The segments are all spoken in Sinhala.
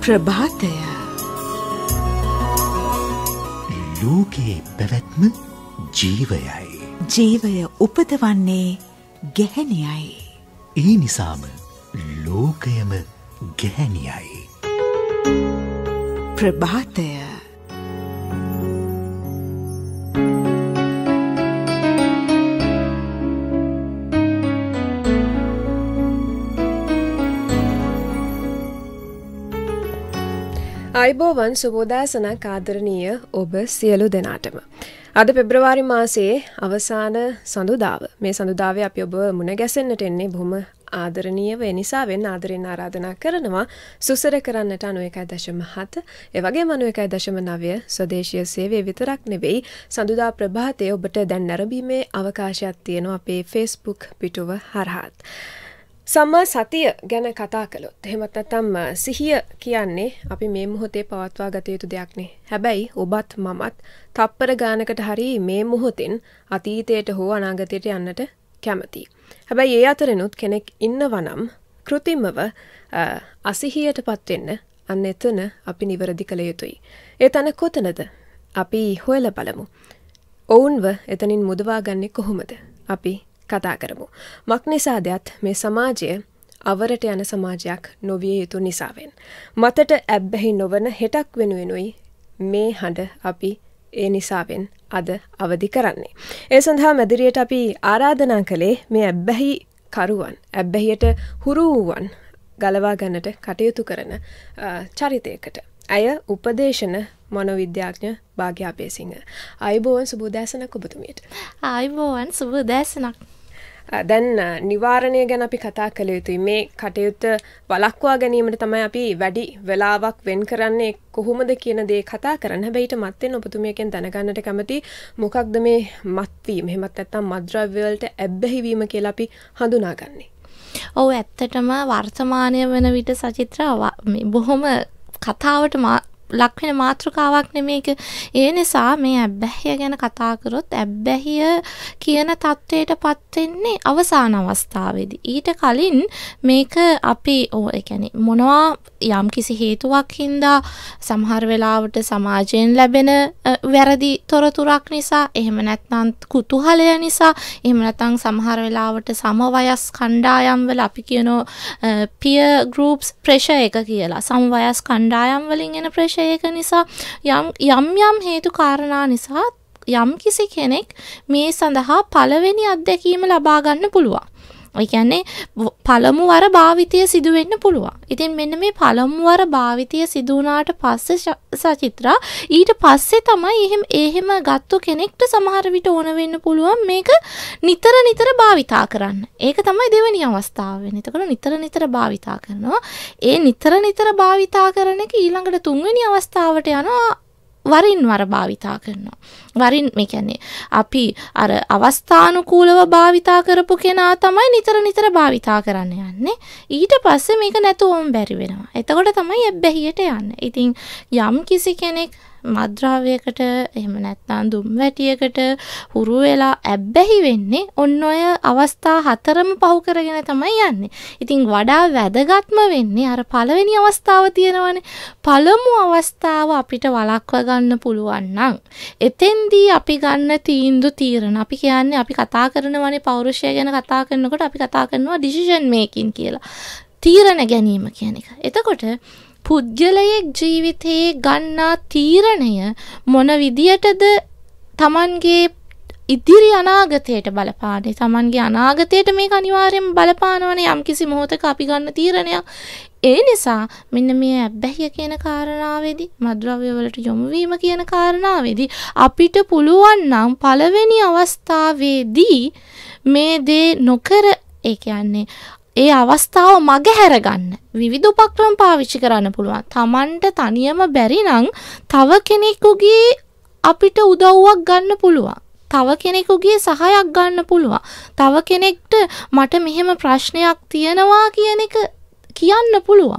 ප්‍රභාතය ලෝකයේ පැවැත්ම ජීවයයි. ජීවය උපදවන්නේ ගැහැණියයි. ඒ නිසාම ලෝකයම ගැහැණියයි. ප්‍රභාතය අයිබෝවන් සුබෝදෑසනක් ආදරණීය ඔබ සියලු දෙනාටම. අද පෙබ්‍රවාරි මාසයේ අවසාන සඳුදාව. මේ සඳුදාවේ අපි ඔබ මුණ ගැසෙන්නට එන්නේ බොහොම ආදරණීයව ඒ නිසාවෙන් ආදරෙන් ආරාධනා කරනවා සුසර කරන්නට 91.7 ඒ වගේම 91.9 ස්වදේශීය සේවය විතරක් නෙවෙයි සඳුදා ප්‍රභාතයේ ඔබට දැන් නැරඹීමේ අවකාශයක් තියෙනවා අපේ Facebook පිටුව හරහා. සම්මා සතිය ගැන කතා කළොත් එහෙමත් නැත්නම් සිහිය කියන්නේ අපි මේ මොහොතේ පවත්වා ගත යුතු දෙයක්නේ. හැබැයි ඔබත් මමත් තප්පර ගානකට හරි මේ මොහොතෙන් අතීතයට හෝ අනාගතයට යන්නට කැමතියි. හැබැයි ඒ අතරිනුත් කෙනෙක් ඉන්නවා නම් කෘතිමව අසිහියටපත් වෙන්න අන්න එතන අපි නිවැරදි කළ යුතුයි. ඒ තන කොතනද? අපි හොයලා බලමු. ඔවුන්ව එතනින් මුදවා ගන්නේ කොහොමද? අපි කතා කරමු. මක්නිසාදයත් මේ සමාජය අවරට යන සමාජයක් නොවිය යුතු නිසාවෙන්. මතට ඇබ්බැහි නොවන හෙටක් වෙනුවෙනුයි මේ හඬ අපි ඒ නිසාවෙන් අද අවදි කරන්නේ. ඒ සඳහා මැදිරියට අපි ආරාධනා කළේ මේ ඇබ්බැහි කරුවන්, ඇබ්බැහියට හුරු වූවන් ගලවා ගන්නට කටයුතු කරන චරිතයකට. ඇය උපදේශන මනෝවිද්‍යාඥ භාග්‍යා අපේසිංහ. ආයුබෝවන් සුබෝදෑසනක් ඔබතුමියට. ආයුබෝවන් සුබෝදෑසනක්. දැන් නිවාරණය ගැන අපි කතා කළ යුතුයි. මේ කටයුත්ත වළක්වා ගැනීමට තමයි අපි වැඩි වෙලාවක් වෙන් කරන්නේ කොහොමද කියන දේ කතා කරන්න. හැබැයි ඊට මත්තෙන් ඔබතුමියකින් දැනගන්නට කැමති මොකක්ද මේ මත්වීම? එහෙමත් නැත්නම් මත්ද්‍රව්‍ය වලට ඇබ්බැහි වීම කියලා අපි හඳුනාගන්නේ. ඔව් ඇත්තටම වර්තමානය වන විට සචිත්‍රා බොහොම කතාවට ලක්වෙන මාතෘකාවක් නෙමේක. ඒ නිසා මේ ඇබ්බැහිය ගැන කතා කරොත් ඇබ්බැහිය කියන තත්ත්වයට පත් වෙන්නේ අවසාන අවස්ථාවේදී. ඊට කලින් මේක අපි ඒ කියන්නේ මොනවා යම් කිසි හේතුවක් හින්දා සමහර වෙලාවට සමාජයෙන් ලැබෙන වැරදි තොරතුරක් නිසා, එහෙම නැත්නම් කුතුහලය නිසා, එහෙම නැත්නම් සමහර වෙලාවට සමවයස් කණ්ඩායම් වල අපි කියනවා peer groups pressure එක කියලා. සමවයස් කණ්ඩායම් වලින් එන pressure එක නිසා යම් හේතු කාරණා නිසා යම් කිසි කෙනෙක් මේ සඳහා පළවෙනි අත්දැකීම ලබා ගන්න පුළුවන්. ඒ කියන්නේ පළමු වර භාවිතය සිදු වෙන්න පුළුවන්. ඉතින් මෙන්න මේ පළමු වර භාවිතය සිදු වුණාට පස්සේ සචිත්‍රා ඊට පස්සේ තමයි එහෙම ගත්තු කෙනෙක්ට සමහර විට ඕන වෙන්න පුළුවන් මේක නිතර භාවිතා කරන්න. ඒක තමයි දෙවෙනි අවස්ථාව වෙන්නේ. එතකොට නිතර භාවිතා කරනවා. ඒ නිතර භාවිතා කරන එක ඊළඟට තුන්වෙනි අවස්ථාවට යනවා. වරින් වර භාවිතා කරනවා. වරින් මේ කියන්නේ අපි අර අවස්ථානුකූලව භාවිතා කරපු කෙනා තමයි නිතර භාවිතා කරන්න යන්නේ. ඊට පස්සේ මේක නැතුවම බැරි වෙනවා. එතකොට තමයි ඇබ්බැහියට යන්නේ. ඉතින් යම් කිසි කෙනෙක් මත්ද්‍රව්‍යයකට එහෙම නැත්නම් දුම් වැටියකට හුරු වෙලා ඇබ්බැහි වෙන්නේ ඔන්න ඔය අවස්ථා හතරම පහු කරගෙන තමයි යන්නේ. ඉතින් වඩා වැදගත්ම වෙන්නේ අර පළවෙනි අවස්ථාව තියෙනවනේ. පළමු අවස්ථාව අපිට වළක්වා ගන්න පුළුවන් නම් එතෙන්දී අපි ගන්න තීරණ අපි කියන්නේ අපි කතා කරනවානේ පෞරුෂය ගැන කතා කරනකොට අපි කතා කරනවා decision making කියලා. තීරණ ගැනීම කියන එක. එතකොට පුද්ගලයෙක් ජීවිතයේ ගන්නා තීරණය මොන විදියටද තමන්ගේ ඉදිරි අනාගතයට බලපාන්නේ? තමන්ගේ අනාගතයට මේක අනිවාර්යයෙන්ම බලපානවනේ යම් කිසි මොහොතක අපි ගන්න තීරණයක්. ඒ නිසා මෙන්න මේ ඇබ්බැහිය කියන කාරණාවේදී මත්ද්‍රව්‍ය වලට යොමු වීම කියන කාරණාවේදී අපිට පුළුවන් නම් පළවෙනි අවස්ථාවේදී මේ දේ නොකර ඒ කියන්නේ ඒ අවස්ථාව මගහැර ගන්න විවිධ උපක්‍රම පාවිච්චි කරන්න පුළුවන්. Tamanට තනියම බැරි නම් තව කෙනෙකුගේ අපිට උදව්වක් ගන්න පුළුවන්. තව කෙනෙකුගේ සහායක් ගන්න පුළුවන්. තව කෙනෙක්ට මට මෙහෙම ප්‍රශ්නයක් තියෙනවා කියන එක කියන්න පුළුවන්.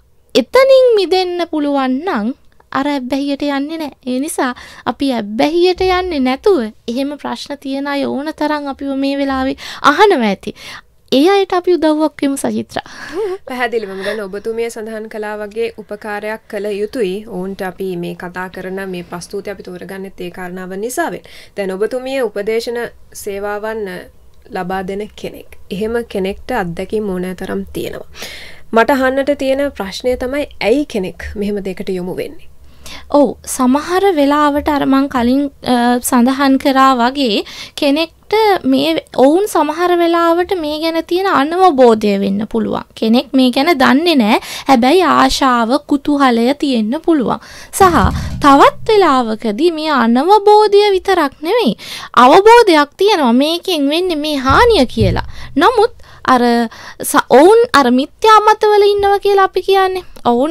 එතනින් මිදෙන්න පුළුවන් නම් අර ඇබ්බැහියට යන්නේ නැහැ. ඒ නිසා අපි ඇබ්බැහියට යන්නේ නැතුව එහෙම ප්‍රශ්න තියන අය ඕන තරම් අපිව මේ වෙලාවේ අහනවා ඇති. ඒ අයට අපි උදව්වක් වෙමු සජිත්‍රා. පැහැදිලිවම දැන් ඔබතුමිය සඳහන් කළා වගේ උපකාරයක් කළ යුතුයි. ඔවුන්ට අපි මේ කතා කරන මේ ප්‍රස්තුති අපි තෝරගන්නෙත් ඒ කාරණාව නිසාවෙන්. දැන් ඔබතුමිය උපදේශන සේවාවන් ලබා දෙන කෙනෙක්. එහෙම කෙනෙක්ට අත්දැකීම් ඕනෑතරම් තියෙනවා. මට අහන්නට තියෙන ප්‍රශ්නය තමයි ඇයි කෙනෙක් මෙහෙම දෙයකට යොමු වෙන්නේ? ඔව් සමහර වෙලාවට අර මං කලින් සඳහන් කරා වගේ කෙනෙක්ට මේ ඔවුන් සමහර වෙලාවට මේ ගැන තියෙන අනවබෝධය වෙන්න පුළුවන්. කෙනෙක් මේ ගැන දන්නේ නැහැ. හැබැයි ආශාව කුතුහලය තියෙන්න පුළුවන්. සහ තවත් වෙලාවකදී මේ අනවබෝධය විතරක් නෙවෙයි අවබෝධයක් තියෙනවා මේකෙන් වෙන්නේ මේ හානිය කියලා. නමුත් අර ඔවුන් අර මිත්‍යා මතවල ඉන්නවා කියලා අපි කියන්නේ. ඔවුන්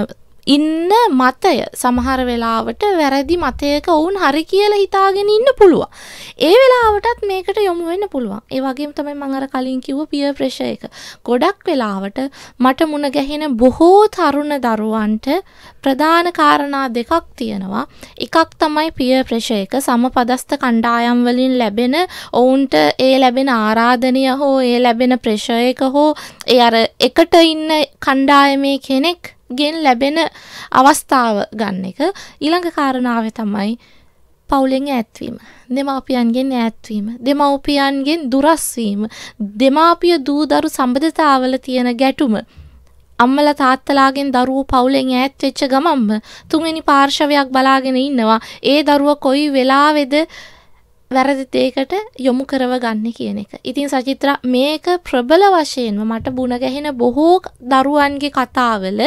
ඉන්න මතය සමහර වෙලාවට වැරදි මතයක ඔවුන් හරි කියලා හිතාගෙන ඉන්න පුළුවන්. ඒ වෙලාවටත් මේකට යොමු වෙන්න පුළුවන්. ඒ වගේම තමයි මම අර කලින් කිව්ව peer pressure එක. ගොඩක් වෙලාවට මට මුණ ගැහෙන බොහෝ තරුණ දරුවන්ට ප්‍රධාන කාරණා දෙකක් තියෙනවා. එකක් තමයි peer pressure එක. සමපදස්ත කණ්ඩායම් වලින් ලැබෙන ඔවුන්ට ඒ ලැබෙන ආරාධනය හෝ ඒ ලැබෙන pressure එක හෝ ඒ අර එකට ඉන්න කණ්ඩායමේ කෙනෙක් ගෙන් ලැබෙන අවස්ථාව ගන්න එක. ඊළඟ කාරණාව තමයි පවුලෙන් ඈත්වීම. දෙමාපියන්ගෙන් ඈත්වීම. දෙමාපියන්ගෙන් දුරස් වීම. දෙමාපිය දූ දරු සම්බන්ධතාවල තියෙන ගැටුම. අම්මලා තාත්තලාගෙන් දරුවෝ පවුලෙන් ඈත් වෙච්ච ගමන්ම තුන්වෙනි පාර්ශවයක් බලාගෙන ඉන්නවා. ඒ දරුවා කොයි වෙලාවේද වැරදි දෙයකට යොමු කරව ගන්න කියන එක. ඉතින් සචිත්‍රා මේක ප්‍රබල වශයෙන්ම මට බුණ ගැහෙන බොහෝ දරුවන්ගේ කතාවල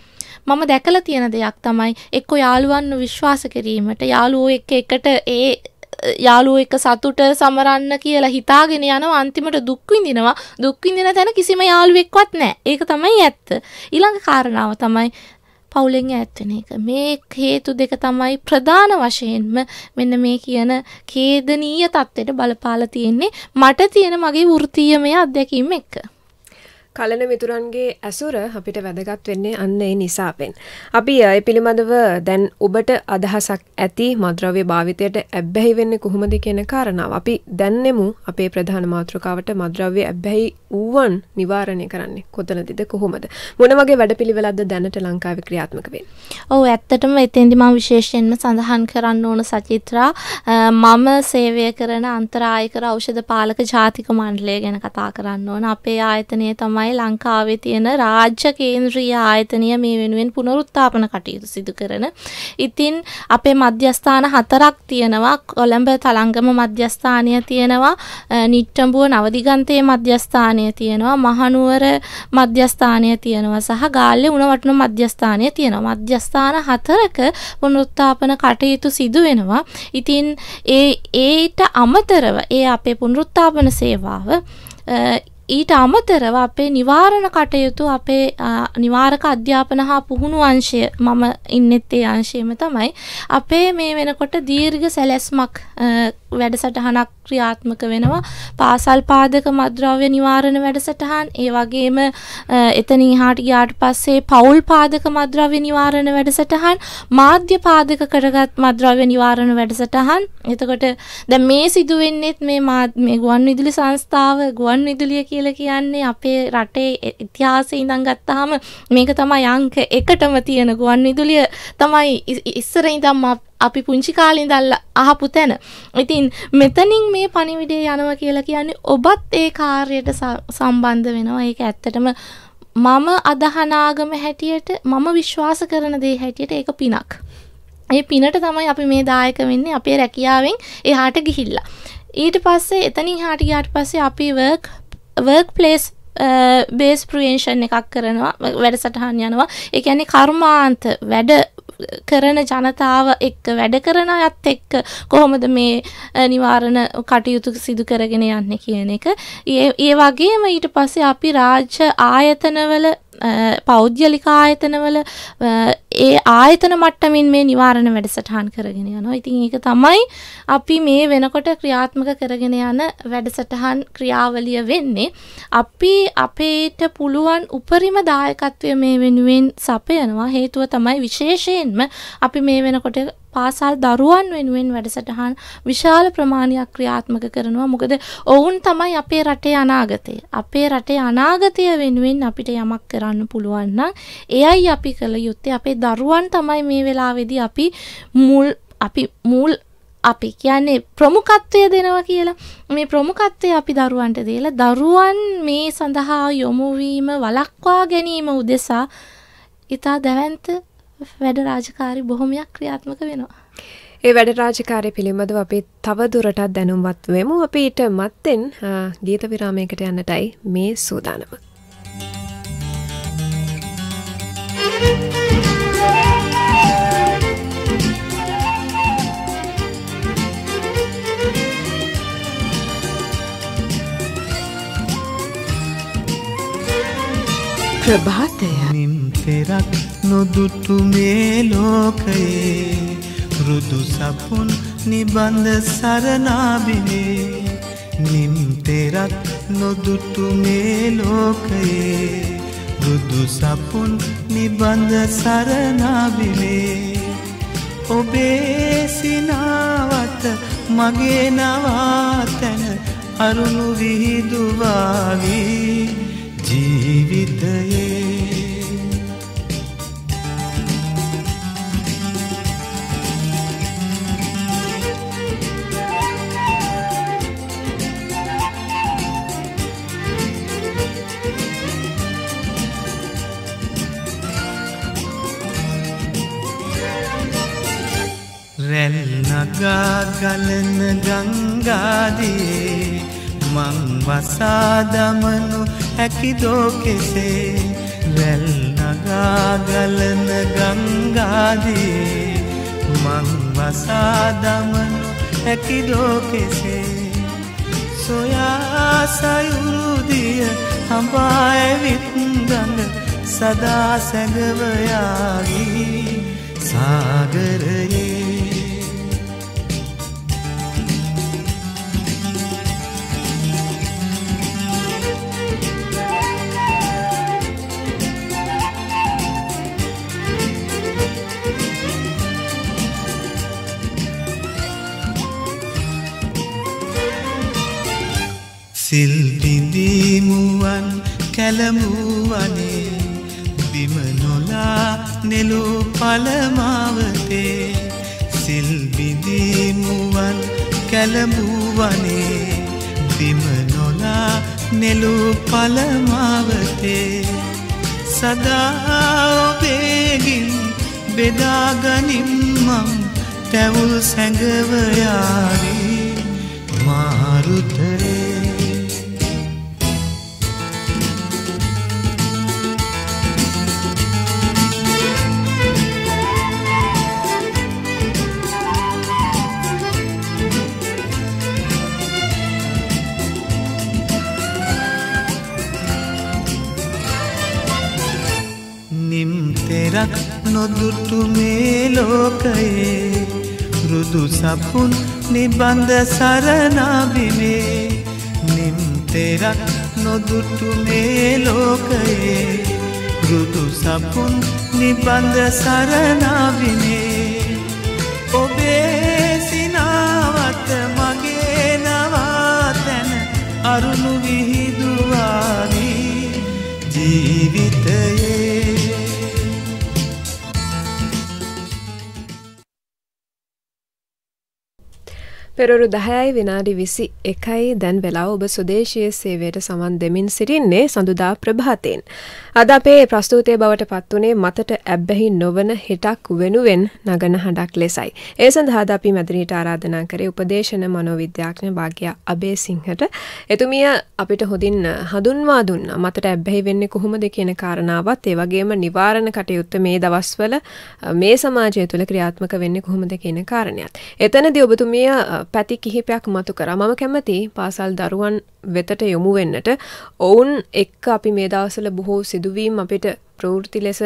මම දැකලා තියෙන දෙයක් තමයි එක්ක යාළුවන්ව විශ්වාස කිරීමට යාළුවෝ එකට ඒ යාළුවෝ එක්ක සතුට සමරන්න කියලා හිතාගෙන යනවා අන්තිමට දුක් විඳිනවා. දුක් විඳින තැන කිසිම යාළුවෙක්වත් නැහැ. ඒක තමයි ඇත්ත. ඊළඟ කාරණාව තමයි පවුලෙන් ඈත් වෙන එක. මේ හේතු දෙක තමයි ප්‍රධාන වශයෙන්ම මෙන්න මේ කියන ඛේදනීය තත්ත්වයට බලපාලා තියෙන්නේ මට තියෙන මගේ වෘත්තීයමය අත්දැකීම් එක්ක. කලන මිතුරන්ගේ ඇසුර අපිට වැදගත් වෙන්නේ අන්න ඒ නිසාවෙන්. අපි ඒ පිළිබඳව දැන් ඔබට අදහසක් ඇති මත්ද්‍රව්‍ය භාවිතයට ඇබ්බැහි වෙන්නේ කොහොමද කියන කාරණාව. අපි දැන්නෙමු අපේ ප්‍රධාන මාතෘකාවට මත්ද්‍රව්‍ය ඇබ්බැහි ඌවන් නිවාරණය කරන්නේ කොතනදද කොහොමද? මොන වගේ වැඩපිළිවෙලක්ද දැනට ලංකාවේ ක්‍රියාත්මක වෙන්නේ? ඔව් ඇත්තටම එතෙන්දි මම විශේෂයෙන්ම සඳහන් කරන්න ඕන සචිත්‍රා මම සේවය කරන අන්තරායකර ඖෂධ පාලක ජාතික මණ්ඩලය ගැන කතා කරන්න ඕන. අපේ ආයතනය තමයි ලංකාවේ තියෙන රාජ්‍ය කේන්ද්‍රීය ආයතනය මේ වෙනුවෙන් පුනරුත්ථාපන කටයුතු සිදු කරන. ඉතින් අපේ මධ්‍යස්ථාන 4ක් තියෙනවා. කොළඹ තලංගම මධ්‍යස්ථානය තියෙනවා. නිට්ටඹුව නවදිගන්තයේ මධ්‍යස්ථානය තියෙනවා. මහනුවර මධ්‍යස්ථානය තියෙනවා සහ ගාල්ලේ උණවටුන මධ්‍යස්ථානය තියෙනවා. මධ්‍යස්ථාන 4ක පුනරුත්ථාපන කටයුතු සිදු වෙනවා. ඉතින් ඒට අමතරව ඒ අපේ පුනරුත්ථාපන සේවාව ඊට අමතරව අපේ නිවාරණ කටයුතු අපේ නිවාරක අධ්‍යාපන හා පුහුණු අංශය මම ඉන්නෙත් ඒ අංශයේම තමයි අපේ මේ වෙනකොට දීර්ඝ සැලැස්මක් වැඩසටහනක් ක්‍රියාත්මක වෙනවා. පාසල් පාදක මත්ද්‍රව්‍ය නිවාරණ වැඩසටහන්, ඒ වගේම එතනින් එහාට ගියාට පස්සේ පෞල් පාදක මත්ද්‍රව්‍ය නිවාරණ වැඩසටහන්, මාධ්‍ය පාදක කරගත් මත්ද්‍රව්‍ය නිවාරණ වැඩසටහන්. එතකොට දැන් මේ සිදු වෙන්නේත් මේ ගුවන්විදුලි සංස්ථාව ගුවන්විදුලිය කියලා කියන්නේ අපේ රටේ ඉතිහාසයේ ඉඳන් ගත්තාම මේක තමයි අංක 1ටම තියෙන ගුවන්විදුලිය තමයි ඉස්සර ඉඳන්ම අපි පුංචි කාලේ ඉඳලා අහපු තැන. ඉතින් මෙතනින් මේ පණිවිඩය යනවා කියලා කියන්නේ ඔබත් ඒ කාර්යයට සම්බන්ධ වෙනවා. ඒක ඇත්තටම මම අදහනාගම හැටියට මම විශ්වාස කරන දේ හැටියට ඒක පිනක්. ඒ පිනට තමයි අපි මේ දායක වෙන්නේ අපේ රැකියාවෙන් එහාට ගිහිල්ලා. ඊට පස්සේ එතනින් එහාට ගියාට පස්සේ අපි workplace base prevention එකක් කරනවා, වැඩසටහන් යනවා. ඒ කියන්නේ කර්මාන්ත වැඩ කරන ජනතාව එක්ක වැඩ කරන අයත් එක්ක කොහොමද මේ නිවාරණ කටයුතු සිදු කරගෙන යන්නේ කියන එක. ඒ වගේම ඊට පස්සේ අපි රාජ්‍ය ආයතනවල පෞද්ගලික ආයතනවල ඒ ආයතන මට්ටමින් මේ නිවාරණ වැඩසටහන් කරගෙන යනවා. ඉතින් ඒක තමයි අපි මේ වෙනකොට ක්‍රියාත්මක කරගෙන යන වැඩසටහන් ක්‍රියාවලිය වෙන්නේ. අපි අපේට පුළුවන් උපරිම දායකත්වය මේ වෙනුවෙන් සපයනවා. හේතුව තමයි විශේෂයෙන්ම අපි මේ වෙනකොට පාසල් දරුවන් වෙනුවෙන් වැඩසටහන් විශාල ප්‍රමාණයක් ක්‍රියාත්මක කරනවා. මොකද ඔවුන් තමයි අපේ රටේ අනාගතය. අපේ රටේ අනාගතය වෙනුවෙන් අපිට යමක් කරන්න පුළුවන් නම් එයයි අපි කළ යුත්තේ. අපේ දරුවන් තමයි මේ වෙලාවේදී අපි කියන්නේ ප්‍රමුඛත්වය දෙනවා කියලා. මේ ප්‍රමුඛත්වය අපි දරුවන්ට දීලා දරුවන් මේ සඳහා යොමු වීම වළක්වා ගැනීම උදෙසා ඊට දැවැන්ත වැඩ රාජකාරී බොහොමයක් ක්‍රියාත්මක වෙනවා. ඒ වැඩ රාජකාරී පිළිබඳව අපි තව දුරටත් දැනුම්වත් වෙමු. අපි ඊට මත්තෙන් ගීත විරාමයකට යන්නටයි මේ සූදානම. ප්‍රභාතය නිම්තෙරක් නොදුටු මේ ලෝකයේ රුදු සපුන් නිබඳ සරණාබිනේ නිම්තෙරක් නොදුටු මේ ලෝකයේ රුදු සපුන් නිබඳ සරණාබිනේ ඔබේ සිනාවත මගේ නවාතැන අරුණු විහිදුවාවී ජීවිතයේ රැල් නගා ගලන ගංගාදියේ මං වසා දමනු හැකිදෝ කෙසේ රැල් නගා ගලන ගංගාදියේ මං වසා දමනු හැකිදෝ කෙසේ සොයා සයුරුදිය හඹා ඇවිත් ගඟ සදා සැඟවයාවී සාගරයේ සිල් බිඳීමුවන් කැලමුවනේ බිම නොලා නෙළු පළමාවතේ සිල් බිඳීමුවන් කැලමුවනේ බිම නොලා නෙළු පළමාවතේ සදා ඔබේගින් බෙදාගනිම්මම් තැවුල් සැඟවයාවී මාරුතරේ නිම්තෙරක් නොදුටු මේ ලෝකයේ රුදු සපුන් නිබඳ සරණාබිනේ නිම්තෙරක් නොදුටු මේ ලෝකයේ රුදු සපුන් නිබඳ සරණාබිනේ ඔබේ සිනාවත මගේ නවාතැන අරුණු විහිදුවාවී ජීවිතයේ පෙරවරු 10යි විනාඩි 21යි දැන් වෙලාව ඔබ ස්වදේශීය සේවයට සමන් දෙමින් සිටින්නේ සඳුදා ප්‍රභාතයෙන්. අද අපේ ප්‍රස්තුතය බවට පත්වුණේ මතට ඇබ්බැහි නොවන හිටක් වෙනුවෙන් නගන හඬක් ලෙසයි. ඒ සඳහා අපි මැදිරියට ආරාධනා කරේ උපදේශන මනෝවිද්‍යාඥ භාග්‍යා අබේසිංහට. එතුමිය අපිට හොඳින් හඳුන්වා දුන්නා මතට ඇබ්බැහි වෙන්නේ කොහොමද කියන කාරණාවත් ඒ වගේම නිවාරණ කටයුත්ත මේ දවස්වල මේ සමාජය තුළ ක්‍රියාත්මක වෙන්නේ කොහොමද කියන කාරණයක්. එතනදී ඔබතුමිය පැති කිහිපයක් මතු කරා. මම කැමති පාසල් දරුවන් වෙතට යොමු වෙන්නට ඔවුන් එක්ක අපි මේ දවස්වල බොහෝ සිදුවීම් අපිට ප්‍රවෘත්ති ලෙස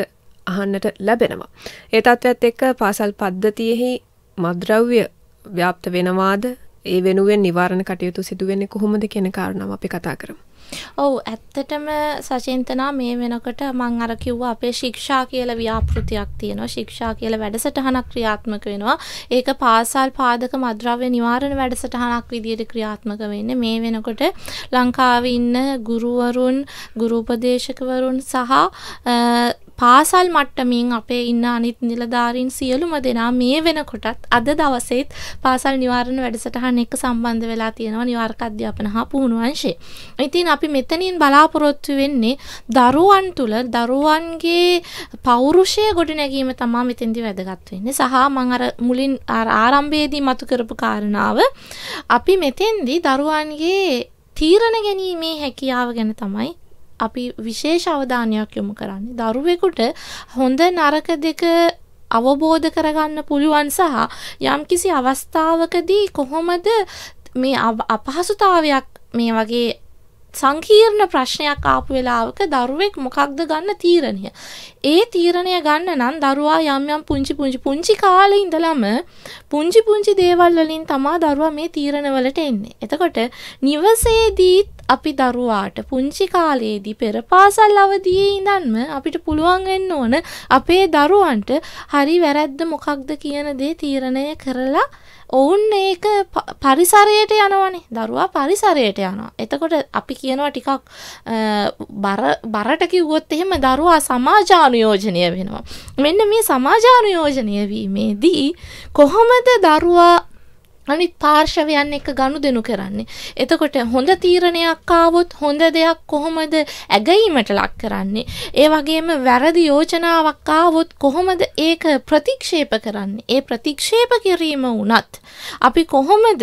අහන්නට ලැබෙනවා. ඒ තත්ත්වයට එක්ක පාසල් පද්ධතියෙහි මද්ද්‍රව්‍ය ව්‍යාප්ත වෙනවාද? ඒ වෙනුවෙන් නිවාරණ කටයුතු සිදු වෙන්නේ කොහොමද කියන කාරණාව අපි කතා කරමු. ඔව් ඇත්තටම සචින්තනා මේ වෙනකොට මම අර කිව්වා අපේ ශික්ෂා කියලා ව්‍යාපෘතියක් තියෙනවා. ශික්ෂා කියලා වැඩසටහනක් ක්‍රියාත්මක වෙනවා. ඒක පාසල් පාදක මද්ද්‍රව්‍ය නිවාරණ වැඩසටහනක් විදියට ක්‍රියාත්මක වෙන්නේ. මේ වෙනකොට ලංකාවේ ඉන්න ගුරුවරුන්, ගුරු උපදේශකවරුන් සහ පාසල් මට්ටමින් අපේ ඉන්න අනිත් නිලධාරීන් සියලුම දෙනා මේ වෙනකොටත් අද දවසේත් පාසල් නිවාරණ වැඩසටහන එක්ක සම්බන්ධ වෙලා තියෙනවා නිවාරක අධ්‍යාපන හා පුහුණු අංශේ. ඉතින් අපි මෙතනින් බලාපොරොත්තු වෙන්නේ දරුවන් තුල දරුවන්ගේ පෞරුෂය ගොඩනැගීම තමයි මෙතෙන්දී වැදගත් වෙන්නේ. සහ මම අර මුලින් ආරම්භයේදී මතු කරපු කාරණාව අපි මෙතෙන්දී දරුවන්ගේ තීරණ ගැනීමේ හැකියාව ගැන තමයි අපි විශේෂ අවධානයක් යොමු කරන්නේ. දරුවෙකුට හොඳ නරක දෙක අවබෝධ කරගන්න පුළුවන් සහ යම්කිසි අවස්ථාවකදී කොහොමද මේ අපහසුතාවයක් මේ වගේ සංකීර්ණ ප්‍රශ්නයක් ආපු වෙලාවක දරුවෙක් මොකක්ද ගන්න තීරණය. ඒ තීරණය ගන්න නම් දරුවා යම් යම් පුංචි කාලේ ඉඳලම පුංචි දේවල් වලින් තමයි දරුවා මේ තීරණ වලට එන්නේ. එතකොට නිවසේදී අපි දරුවාට පුංචි කාලේදී පෙර පාසල් අවදියේ ඉඳන්ම අපිට පුළුවන් වෙන්න ඕන අපේ දරුවන්ට හරි වැරද්ද මොකක්ද කියන දේ තීරණය කරලා ඔවුන් ඒක පරිසරයට යනවනේ. දරුවා පරිසරයට යනවා. එතකොට අපි කියනවා ටිකක් බරට කිව්වොත් එහෙම දරුවා සමාජානුයෝජනය වෙනවා. මෙන්න මේ සමාජානුයෝජනය වීමේදී කොහොමද දරුවා අනිත් පාර්ශවයන් එක්ක ගනුදෙනු කරන්නේ. එතකොට හොඳ තීරණයක් ආවොත් හොඳ දෙයක් කොහොමද ඇගීමට ලක් කරන්නේ. ඒ වගේම වැරදි යෝජනාවක් ආවොත් කොහොමද ඒක ප්‍රතික්ෂේප කරන්නේ. ඒ ප්‍රතික්ෂේප කිරීම වුණත් අපි කොහොමද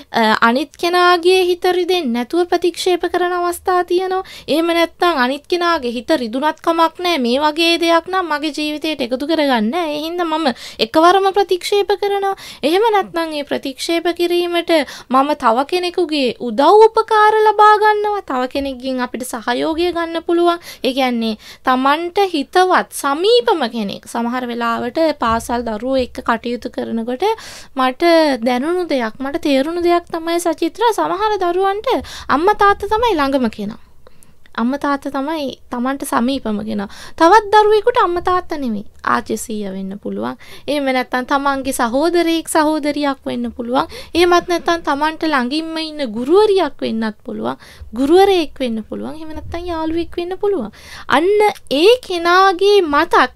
අනිත් කෙනාගේ හිත රිදෙන්නේ නැතුව ප්‍රතික්ෂේප කරන අවස්ථා තියෙනවා. එහෙම නැත්නම් අනිත් කෙනාගේ හිත රිදුනත් කමක් නැහැ. මේ වගේ දෙයක් නම් මගේ ජීවිතයට එකතු කරගන්න නැහැ. ඒ හින්දා මම එකවරම ප්‍රතික්ෂේප කරනවා. එහෙම නැත්නම් ඒ ප්‍රතික්ෂේප කිරීමට මම තව කෙනෙකුගේ උදව් උපකාර ලබා ගන්නවා. තව කෙනෙක්ගෙන් අපිට සහයෝගය ගන්න පුළුවන්. ඒ කියන්නේ Tamanට හිතවත් සමීපම කෙනෙක්. සමහර වෙලාවට පාසල් දරුවෝ එක්ක කටයුතු කරනකොට මට දැනුණු දෙයක්, මට තේරුණු දෙයක් තමයි සචිත්‍රා, සමහර දරුවන්ට අම්මා තාත්තා තමයි ළඟම කෙනා. අම්මා තාත්තා තමයි Tamanට සමීපම කෙනා. තවත් දරුවෙකුට අම්මා තාත්තා නෙමෙයි ආච්චි සීයා වෙන්න පුළුවන්. එහෙම නැත්නම් Tamanගේ සහෝදරයෙක් සහෝදරියක් වෙන්න පුළුවන්. එහෙමත් නැත්නම් Tamanට ළඟින්ම ඉන්න ගුරුවරියක් වෙන්නත් පුළුවන්. ගුරුවරයෙක් වෙන්න පුළුවන්. එහෙම නැත්නම් යාළුවෙක් වෙන්න පුළුවන්. අන්න ඒ කෙනාගේ මතත්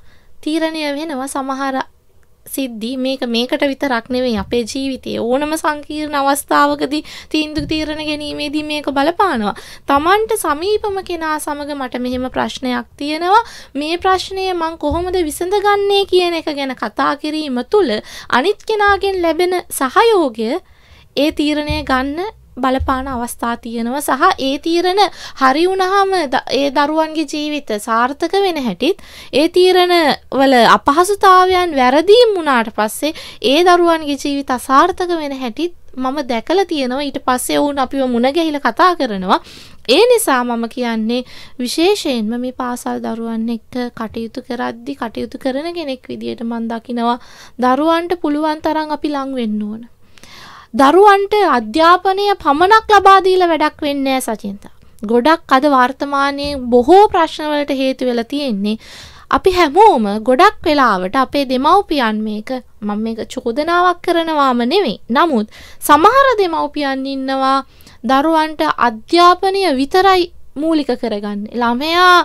තීරණය වෙනවා සමහර සිද්ධි. මේකට විතරක් නෙවෙයි අපේ ජීවිතයේ ඕනම සංකීර්ණ අවස්ථාවකදී තීරණ ගැනීමේදී මේක බලපානවා. Tamanට සමීපම කෙනා සමග මට මෙහෙම ප්‍රශ්නයක් තියෙනවා. මේ ප්‍රශ්නය මං කොහොමද විසඳගන්නේ කියන එක ගැන කතා කිරීම තුළ අනිත් කෙනාගෙන් ලැබෙන සහයෝගය ඒ තීරණය ගන්න බලපාන අවස්ථා තියෙනවා. සහ ඒ තීරණ හරි වුණාම ඒ දරුවන්ගේ ජීවිත සාර්ථක වෙන හැටිත් ඒ තීරණ වල අපහසුතාවයන් වැරදීම් වුණාට පස්සේ ඒ දරුවන්ගේ ජීවිත අසාර්ථක වෙන හැටිත් මම දැකලා තියෙනවා. ඊට පස්සේ වුණ අපිව මුණ ගැහිලා කතා කරනවා. ඒ නිසා මම කියන්නේ විශේෂයෙන්ම මේ පාසල් දරුවන් එක්ක කටයුතු කරද්දී කටයුතු කරන කෙනෙක් විදියට මම දකිනවා දරුවන්ට පුළුවන් තරම් අපි ලං වෙන්න ඕන. දරුවන්ට අධ්‍යාපනය පමණක් ලබා දීලා වැඩක් වෙන්නේ නැහැ සචින්තා. ගොඩක් අද වර්තමානයේ බොහෝ ප්‍රශ්න වලට හේතු වෙලා තියෙන්නේ අපි හැමෝම ගොඩක් වෙලාවට අපේ දෙමව්පියන් මම මේක චෝදනාවක් කරනවාම නෙවෙයි. නමුත් සමහර දෙමව්පියන් ඉන්නවා දරුවන්ට අධ්‍යාපනය විතරයි මූලික කරගන්නේ. ළමයා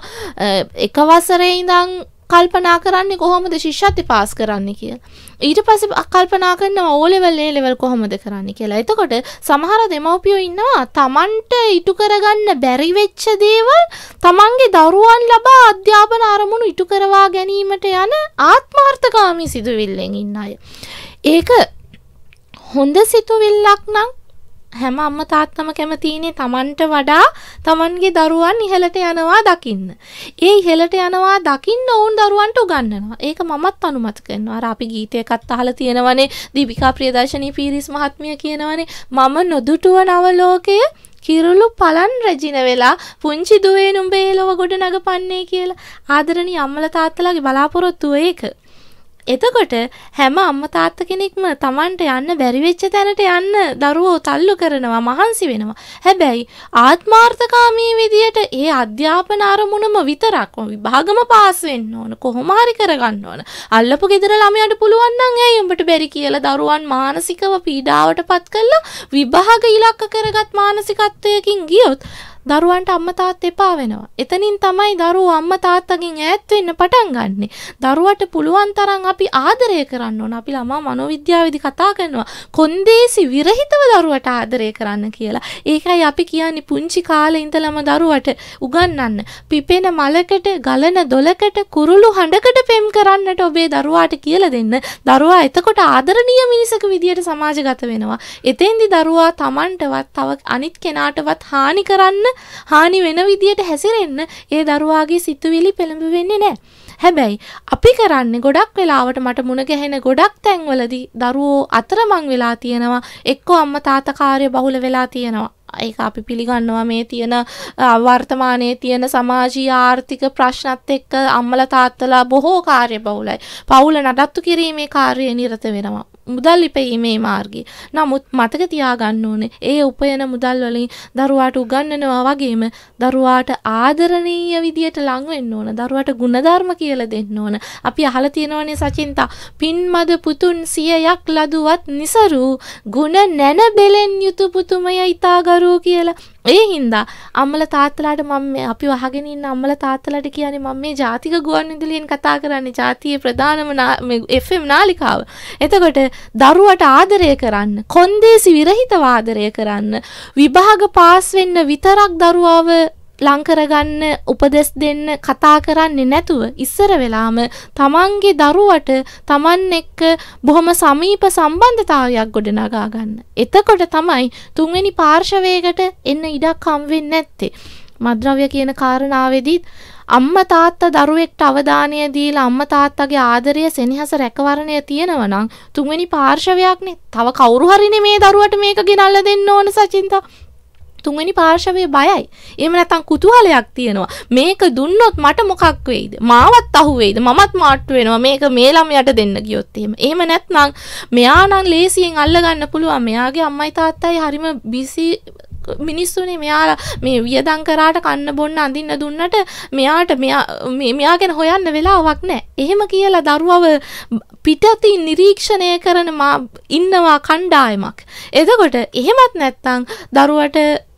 එක වසරේ ඉඳන් කල්පනා කරන්නේ කොහොමද ශිෂ්‍යත්ව පාස් කරන්නේ කියලා. ඊට පස්සේ කල්පනා කරනවා O level A level කොහොමද කරන්නේ කියලා. එතකොට සමහර දෙමව්පියෝ ඉන්නවා Tamanට ඉටු කරගන්න බැරි වෙච්ච දේවල් Tamanගේ දරුවන් ලබා අධ්‍යාපන අරමුණු ඉටු කරවා ගැනීමට යන ආත්මార్థකාමී සිතුවිල්ලෙන් ඉන්න අය. ඒක හොඳ සිතුවිල්ලක් නම් හැම අම්මා තාත්තම කැමතිනේ Tamanට වඩා Tamanගේ දරුවන් ඉහළට යනවා දකින්න. ඒ ඉහළට යනවා දකින්න ඕන් දරුවන්ට උගන්වනවා. ඒක මමත් අනුමත කරනවා. අර අපි ගීතයකත් අහලා තියෙනවනේ දීපිකා ප්‍රියදර්ශනී පීරිස් මහත්මිය කියනවනේ මම නොදුටුව නව ලෝකය කිරුළු පලන් රැජින වෙලා පුංචි දුවේ නුඹේ ලොව ගොඩ නගපන්නේ කියලා. ආදරණීය අම්මලා තාත්තලාගේ බලාපොරොත්තුව ඒක. එතකොට හැම අම්මා තාත්තා කෙනෙක්ම Tamanට යන්න බැරි වෙච්ච තැනට යන්න දරුවෝ තල්ලු කරනවා, මහන්සි වෙනවා. හැබැයි ආත්මාර්ථකාමී විදියට ඒ අධ්‍යාපන අරමුණම විතරක් විභාගම පාස් වෙන්න ඕන, කොහොම හරි කරගන්න ඕන. අල්ලපු ගෙදර ළමයාට පුළුවන් නම් ඇයි උඹට බැරි කියලා දරුවන් මානසිකව පීඩාවටපත් කළා විභාග ඉලක්ක කරගත් මානසිකත්වයකින් ගියොත් දරුවන්ට අම්මා තාත්තා එපා වෙනවා. එතනින් තමයි දරුවෝ අම්මා තාත්තගෙන් ඈත් වෙන්න පටන් ගන්නෙ. දරුවට පුළුවන් තරම් අපි ආදරය කරන්න ඕන. අපි ළමා මනෝවිද්‍යාවේදී කතා කරනවා කොන්දේසි විරහිතව දරුවට ආදරය කරන්න කියලා. ඒකයි අපි කියන්නේ පුංචි කාලේ ඉඳලම දරුවට උගන්වන්න. පිපෙන මලකට, ගලන දොලකට, කුරුළු හඬකට පෙම් කරන්නට ඔබේ දරුවාට කියලා දෙන්න. දරුවා එතකොට ආදරණීය මිනිසක විදියට සමාජගත වෙනවා. එතෙන්දි දරුවා Tamanටවත් තව අනිත් කෙනාටවත් හානි කරන්න, හානි වෙන විදියට හැසිරෙන්න ඒ දරුවාගේ සිතුවිලි පෙළඹ වෙන්නේ නැහැ. හැබැයි අපි කරන්නේ ගොඩක් වෙලාවට මට මුණ ගැහෙන ගොඩක් තැන්වලදී දරුවෝ අතරමං වෙලා තියෙනවා. එක්කෝ අම්මා තාත්තා කාර්ය බහුල වෙලා තියෙනවා. ඒක අපි පිළිගන්නවා. මේ තියෙන වර්තමානයේ තියෙන සමාජීය ආර්ථික ප්‍රශ්නත් එක්ක අම්මලා තාත්තලා බොහෝ කාර්ය බහුලයි. පවුල නඩත්තු කිරීමේ කාර්යය නිරත වෙනවා. මුදල් ඉපීමේ මාර්ගය. නමුත් මතක තියාගන්න ඕනේ ඒ උපයන මුදල් වලින් දරුවාට උගන්වනවා වගේම දරුවාට ආදරණීය විදියට ලං වෙන්න ඕන. දරුවාට ගුණධර්ම කියලා දෙන්න ඕන. අපි අහලා තියෙනවනේ සචින්තා පින්මද පුතුන් 100ක් ලදුවත් નિසරු ගුණ නැන බෙලෙන් යුතු පුතුමය ඊතාගරු කියලා. ඒ හින්දා අම්මලා තාත්තලාට මම අපි වහගෙන ඉන්න අම්මලා තාත්තලාට කියන්නේ මම මේ ජාතික ගුවන්විදුලියෙන් කතා කරන්නේ ජාතියේ ප්‍රධානම FM නාලිකාව. එතකොට දරුවට ආදරය කරන්න, කොන්දේසි විරහිතව ආදරය කරන්න, විභාග පාස් වෙන්න විතරක් දරුවව ලං කරගන්න උපදෙස් දෙන්න කතා කරන්නේ නැතුව ඉස්සර වෙලාම තමන්ගේ දරුවට තමන් එක්ක බොහොම සමීප සම්බන්ධතාවයක් ගොඩනගා ගන්න. එතකොට තමයි තුන්වෙනි පාර්ශවයකට එන්න ඉඩක් හම් වෙන්නේ නැත්තේ. මද්ද්‍රව්‍ය කියන කාරණාවේදීත් අම්මා තාත්තා දරුවෙක්ට අවධානය දීලා අම්මා තාත්තගේ ආදරය සෙනෙහස රැකවරණය තියෙනවා නම් තුන්වෙනි පාර්ශවයක්නේ. තව කවුරු හරිනේ මේ දරුවට මේක ගෙනල්ලා දෙන්න ඕන සචින්තා. තුන්වෙනි පාර්ශවයේ බයයි. එහෙම නැත්නම් කුතුහලයක් තියෙනවා. මේක දුන්නොත් මට මොකක් වෙයිද? මාවත් අහු වෙයිද? මමත් මාට්ටු වෙනවා. මේක මේ ළමයට දෙන්න ගියොත් එහෙම. එහෙම නැත්නම් මෙයා නම් ලේසියෙන් අල්ල ගන්න පුළුවන්. මෙයාගේ අම්මයි තාත්තයි හරිම බිසි මිනිස්සුනේ. මෙයාලා මේ වියදම් කරාට කන්න බොන්න අඳින්න දුන්නට මෙයාට මෙයා ගැන හොයන්න වෙලාවක් නැහැ. එහෙම කියලා දරුවව පිටතින් නිරීක්ෂණය කරන ඉන්නවා කණ්ඩායමක්. එතකොට එහෙමත් නැත්නම් දරුවට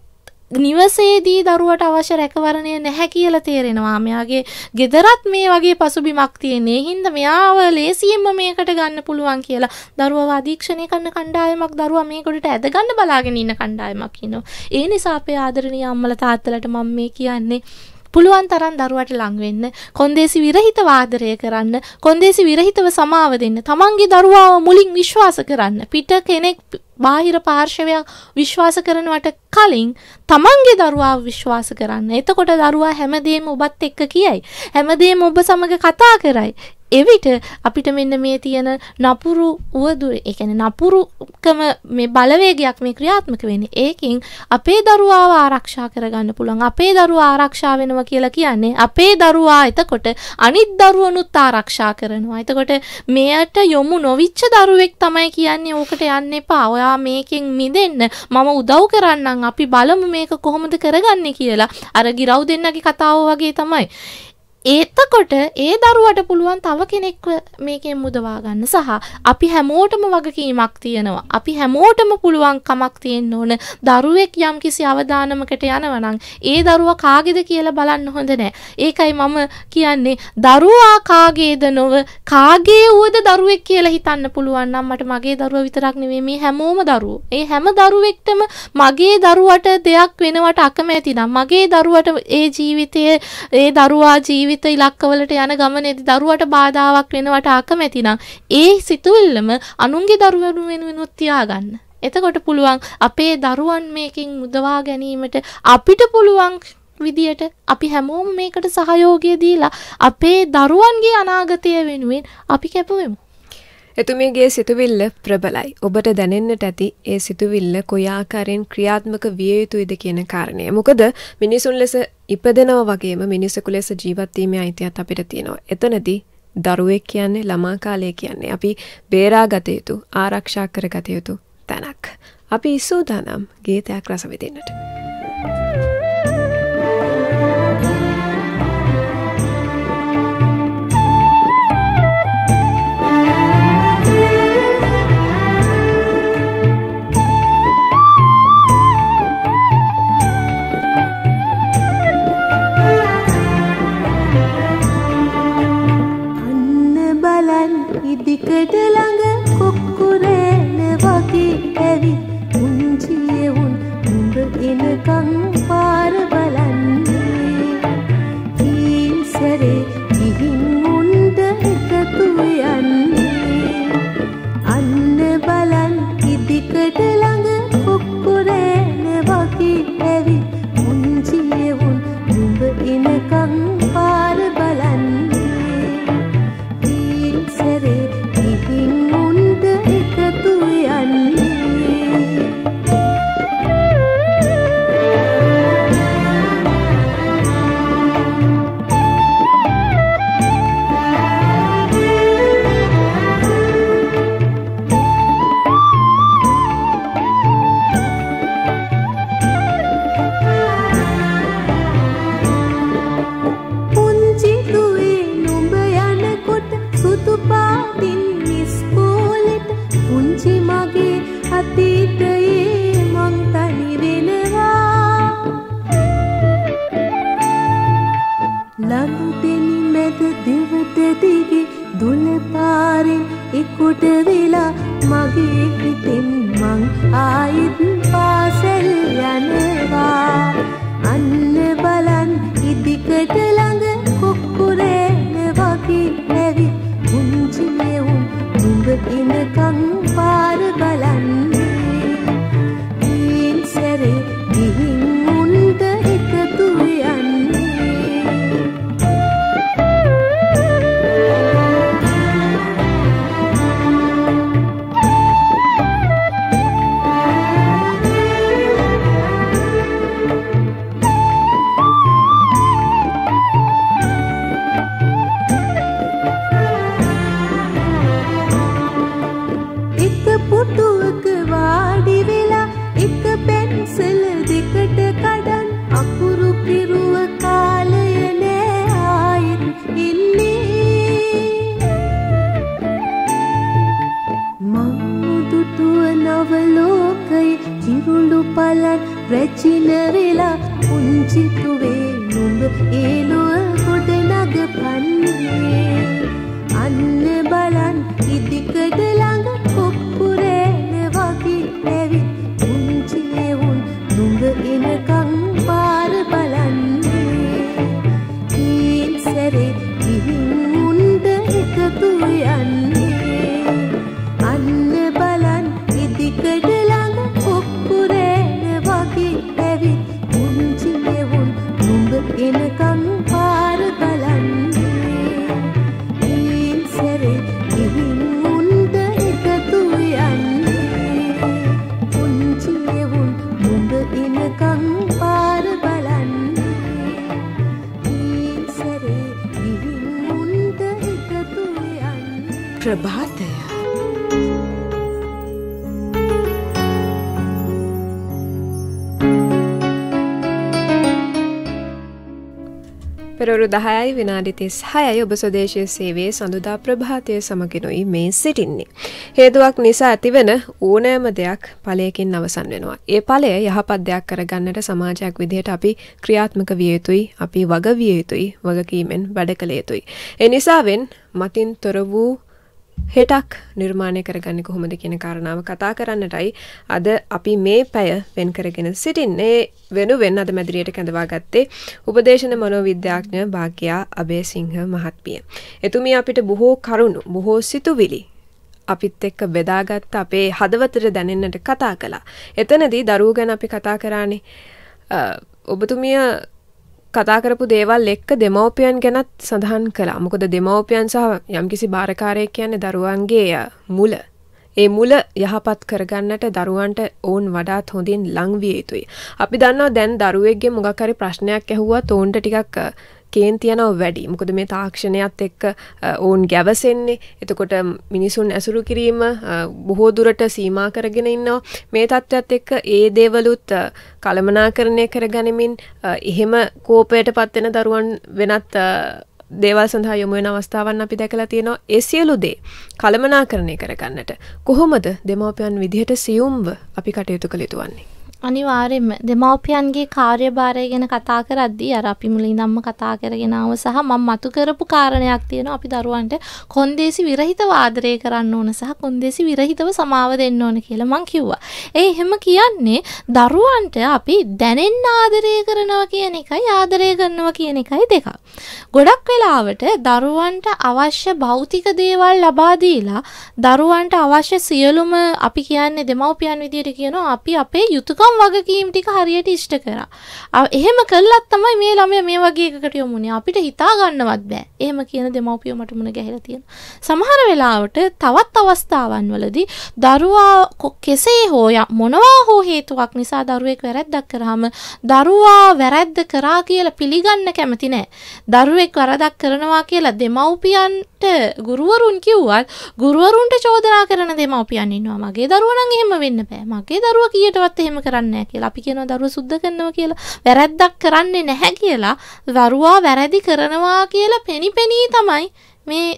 නිවසේදී දරුවට අවශ්‍ය රැකවරණය නැහැ කියලා තේරෙනවා. මෙයාගේ ගෙදරත් මේ වගේ පසුබිමක් තියෙන්නේ. ඒ හින්දා මෙයාව ලේසියෙන්ම මේකට ගන්න පුළුවන් කියලා දරුවව අධීක්ෂණය කරන කණ්ඩායමක්, දරුවා මේකට ඇද ගන්න බලාගෙන ඉන්න කණ්ඩායමක් ඉන්නවා. ඒ නිසා අපේ ආදරණීය අම්මලා තාත්තලාට මම මේ කියන්නේ පුළුවන් තරම් දරුවට ලං වෙන්න, කොන්දේසි විරහිතව ආදරය කරන්න, කොන්දේසි විරහිතව සමාව දෙන්න, තමන්ගේ දරුවාව මුලින් විශ්වාස කරන්න. පිට කෙනෙක් බාහිර පාර්ශවයක් විශ්වාස කරනවට කලින් තමන්ගේ දරුවාව විශ්වාස කරන්න. එතකොට දරුවා හැමදේම ඔබත් එක්ක කියයි. හැමදේම ඔබ සමග කතා කරයි. එවිට අපිට මෙන්න මේ තියෙන නපුරු උවදුර, ඒ කියන්නේ නපුරුකම මේ බලවේගයක් මේ ක්‍රියාත්මක වෙන්නේ. ඒකෙන් අපේ දරුවාව ආරක්ෂා කරගන්න පුළුවන්. අපේ දරුවා ආරක්ෂා වෙනවා කියලා කියන්නේ අපේ දරුවා එතකොට අනිත් දරුවනුත් ආරක්ෂා කරනවා. එතකොට මෙයට යොමු නොවිච්ච දරුවෙක් තමයි කියන්නේ ඕකට යන්න එපා. ඔයා මේකෙන් මිදෙන්න මම උදව් කරන්නම්. අපි බලමු මේක කොහොමද කරගන්නේ කියලා. අර ගිරව් දෙන්නගේ කතාව වගේ තමයි. එතකොට ඒ දරුවට පුළුවන් තව කෙනෙක්ව මේකෙන් මුදවා ගන්න. සහ අපි හැමෝටම වගකීමක් තියෙනවා. අපි හැමෝටම පුළුවන් කමක් තියෙන්න ඕන. දරුවෙක් යම්කිසි අවදානමකට යනවා නම් ඒ දරුවා කාගේද කියලා බලන්න හොඳ නැහැ. ඒකයි මම කියන්නේ දරුවා කාගේද නොව කාගේ වුවද දරුවෙක් කියලා හිතන්න පුළුවන් නම් මට මගේ දරුවා විතරක් නෙවෙයි මේ හැමෝම දරුවෝ. ඒ හැම දරුවෙක්ටම මගේ දරුවට දෙයක් වෙනවට අකමැති නම් මගේ දරුවට ඒ ජීවිතයේ ඒ දරුවා ජීවිත ඉලක්කවලට යන ගමනේදී දරුවට බාධාවක් වෙනවට අකමැති නම් ඒ සිතුවිල්ලම අනුන්ගේ දරුවනු වෙනුවෙනුත් තියාගන්න. එතකොට පුළුවන් අපේ දරුවන් මේකෙන් මුදවා ගැනීමට අපිට පුළුවන් විදියට අපි හැමෝම මේකට සහයෝගය දීලා අපේ දරුවන්ගේ අනාගතය වෙනුවෙන් අපි කැපවෙමු. එතුමියගේ සිතුවිල්ල ප්‍රබලයි. ඔබට දැනෙන්නට ඇති ඒ සිතුවිල්ල කොයි ආකාරයෙන් ක්‍රියාත්මක විය යුතුයිද කියන කාරණය. මොකද මිනිසුන් ලෙස ඉපදෙනවා වගේම මිනිසෙකු ලෙස ජීවත් වීමේ අයිතියත් අපිට තියෙනවා. එතනදී දරුවෙක් කියන්නේ ළමා කාලය කියන්නේ අපි බේරා ගත යුතු, ආරක්ෂා කර ගත යුතු තැනක්. අපි සූදානම් ගීතයක් රස විඳින්නට. ඉදිකට ළඟ කොක්කුරේන වගේ ඇවි උන්චියේ උන් උඹ එනකන් පාර බලන්නේ ඊසරේ ගිහින් උන්ද එකතු යන්නේ අන්න බලන් ඉදිකට ළඟ කොක්කුරේන වගේ ඇවි උන්චියේ උන් උඹ එනකන් පාර බලන්නේ කොට වෙලා මගේ හිතෙන් මං ආයෙත් පාසල් යනවා අන්න බලන් ඉදිකට ළඟ කොක්කුරේන වගේ ඇවි පුංචියේ උන් උඹ එනකන් පාර බලන්නේ ඊන්සරේ ගිහින් උන්ද එකතු යන්නේ රැචින වෙලා පුංචි තුවේ නුඹ ඒලුව ගොඩ නග පන්නේ අන්න බලන් ඉදිකට ළඟ කොක්කුරේන වගේ ඇවි පුංචියේ උන් නුඹ එනකන් පාර බලන්නේ ඊන්සරේ ගිහින් උන්ද එකතු යන්නේ අන්න බලන් ඉදිකට ළඟ කොක්කුරේන එනකන් පාර බලන්නේ ඊන්සරේ ගිහින් උන්ද එකතු යන්නේ පුංචියේ උන් නුඹ එනකන් පාර බලන්නේ ඊන්සරේ ගිහින් උන්ද එකතු යන්නේ ප්‍රභාතය පෙරවරු 10යි විනාඩි 36යි ඔබ ස්වදේශීය සේවයේ සඳුදා ප්‍රභාතය සමගිනුයි මේ සිටින්නේ. හේතුවක් නිසා ඇතිවන ඕනෑම දෙයක් ඵලයකින් අවසන් වෙනවා. ඒ ඵලය යහපත් දෙයක් කරගන්නට සමාජයක් විදිහට අපි ක්‍රියාත්මක විය යුතුයි, අපි වග විය යුතුයි, වගකීමෙන් වැඩ කළ යුතුයි. ඒ නිසාවෙන් මතින් තොර වූ හෙටක් නිර්මාණය කරගන්නේ කොහොමද කියන කාරණාව කතා කරන්නටයි අද අපි මේ පැය වෙන් කරගෙන සිටින්නේ. වෙනුවෙන් අද මැදිරියට කැඳවා ගත්තේ උපදේශන මනෝවිද්‍යාඥ භාග්‍යා අබේසිංහ මහත්මිය. එතුමිය අපිට බොහෝ කරුණු, බොහෝ සිතුවිලි අපිත් එක්ක බෙදාගත්ත අපේ හදවතට දැනෙන්නට කතා කළා. එතනදී දරුවෝ ගැන අපි කතා කරානේ. ඔබතුමිය කතා කරපු දේවල් එක්ක දෙමව්පියන් ගැනත් සඳහන් කළා. මොකද දෙමව්පියන් සහ යම්කිසි බාරකාරයෙක් කියන්නේ දරුවන්ගේ මුල. ඒ මුල යහපත් කරගන්නට දරුවන්ට ඕන් වඩාත් හොඳින් ලං විය යුතුයි. අපි දන්නවා දැන් දරුවෙක්ගේ මොකක් හරි ප්‍රශ්නයක් ඇහුවත් ඕන්ට ටිකක් කේන්ති යනවා වැඩි. මොකද මේ තාක්ෂණයත් එක්ක ඕන් ගැවසෙන්නේ. එතකොට මිනිසුන් ඇසුරු කිරීම බොහෝ දුරට සීමා කරගෙන ඉන්නවා. මේ තත්ත්වයට එක්ක ඒ දේවලුත් කළමනාකරණය කරගනිමින් එහෙම කෝපයටපත් වෙන දරුවන් වෙනත් දේවල් සඳහා යොමු වෙන අවස්ථාවන් අපි දැකලා තියෙනවා. ඒ සියලු දේ කළමනාකරණය කරගන්නට කොහොමද දෙමව්පියන් විදිහට සියුම්ව අපි කටයුතු කළ යුතු වන්නේ? අනිවාර්යයෙන්ම දෙමව්පියන්ගේ කාර්යභාරය ගැන කතා කරද්දී අර අපි මුලින්දම්ම කතා කරගෙන ආව සහ මම මතු කරපු කාරණයක් තියෙනවා. අපි දරුවන්ට කොන්දේසි විරහිතව ආදරය කරන්න ඕන සහ කොන්දේසි විරහිතව සමාව දෙන්න ඕන කියලා මං කිව්වා. ඒ එහෙම කියන්නේ දරුවන්ට අපි දැනෙන්න ආදරය කරනවා කියන එකයි ආදරය කරනවා කියන එකයි දෙකක්. ගොඩක් වෙලාවට දරුවන්ට අවශ්‍ය භෞතික දේවල් ලබා දීලා දරුවන්ට අවශ්‍ය සියලුම අපි කියන්නේ දෙමව්පියන් විදියට කියනවා අපි අපේ යුතුයකම් වගකීම් ටික හරියට ඉෂ්ට කරා. එහෙම කළත් තමයි මේ ළමයා මේ වගේ එකකට යමුනේ. අපිට හිතා ගන්නවත් බෑ. එහෙම කියන දෙමව්පියෝ මට මුණ ගැහිලා තියෙනවා. සමහර වෙලාවට තවත් අවස්ථාවන් වලදී දරුවා කෙසේ හෝ මොනවා හෝ හේතුවක් නිසා දරුවෙක් වැරැද්දක් කරාම දරුවා වැරැද්ද කරා කියලා පිළිගන්න කැමති නෑ. දරුවෙක් වරදක් කරනවා කියලා දෙමව්පියන්ට ගුරුවරුන් කිව්වත් ගුරුවරුන්ට චෝදනා කරන දෙමව්පියන් ඉන්නවා. මගේ දරුවා නම් එහෙම වෙන්න බෑ. මගේ දරුවා කීයටවත් එහෙම කරන්නේ නැහැ කියලා. අපි කියනවා දරුවා සුද්ධ කරනවා කියලා. වැරැද්දක් කරන්නේ නැහැ කියලා දරුවා වැරදි කරනවා කියලා පෙනිපෙනී තමයි මේ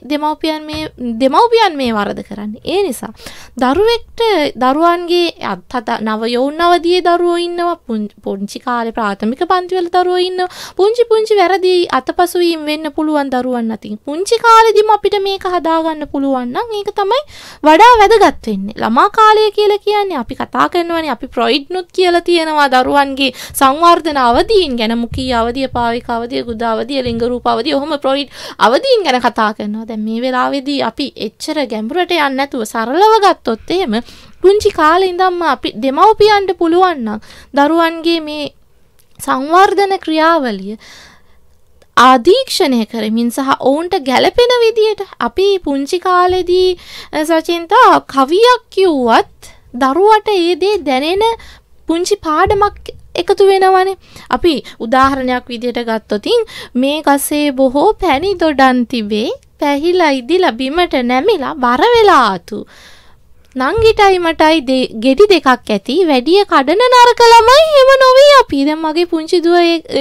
දෙමව්පියන් මේ වරද කරන්නේ. ඒ නිසා දරුවෙක්ට දරුවන්ගේ නව යෞවන අවදියේ දරුවෝ ඉන්නවා. පුංචි කාලේ ප්‍රාථමික පන්ති වල දරුවෝ ඉන්නවා. පුංචි වැරදි අතපසු වීම වෙන්න පුළුවන් දරුවන් අතින්. පුංචි කාලෙදිම අපිට මේක හදාගන්න පුළුවන් නම් ඒක තමයි වඩා වැදගත් වෙන්නේ. ළමා කාලය කියලා කියන්නේ අපි කතා කරනවානේ අපි ෆ්‍රොයිඩ්නුත් කියලා තියෙනවා දරුවන්ගේ සංවර්ධන අවදීන් ගැන මුඛී අවදිය, පාවික අවදිය, ගුද අවදිය, ලිංග රූප අවදිය, ඔහොම ෆ්‍රොයිඩ් අවදීන් ගැන කතා කරනවා. දැන් මේ වෙලාවේදී අපි එච්චර ගැඹුරට යන්නේ නැතුව සරලව ගත්තොත් එහෙම පුංචි කාලේ ඉඳන්ම අපි දෙමව්පියන්ට පුළුවන් නම් දරුවන්ගේ මේ සංවර්ධන ක්‍රියාවලිය ආදීක්ෂණය කරමින් සහ ඔවුන්ට ගැළපෙන විදියට අපි පුංචි කාලේදී සචින්තා කවියක් කිව්වත් දරුවට ඒ දේ දැනෙන පුංචි පාඩමක් එකතු වෙනවනේ. අපි උදාහරණයක් විදියට ගත්තොත් මේ ගසේ බොහෝ පැණි දොඩන් තිබේ පැහිලා ඉදිලා බිමට නැමිලා බර වෙලා ආතු. නංගිටයි මටයි ගෙඩි දෙකක් ඇති වැඩිය කඩන නරක ළමයි එම නොවේ අපි. දැන් මගේ පුංචි දුව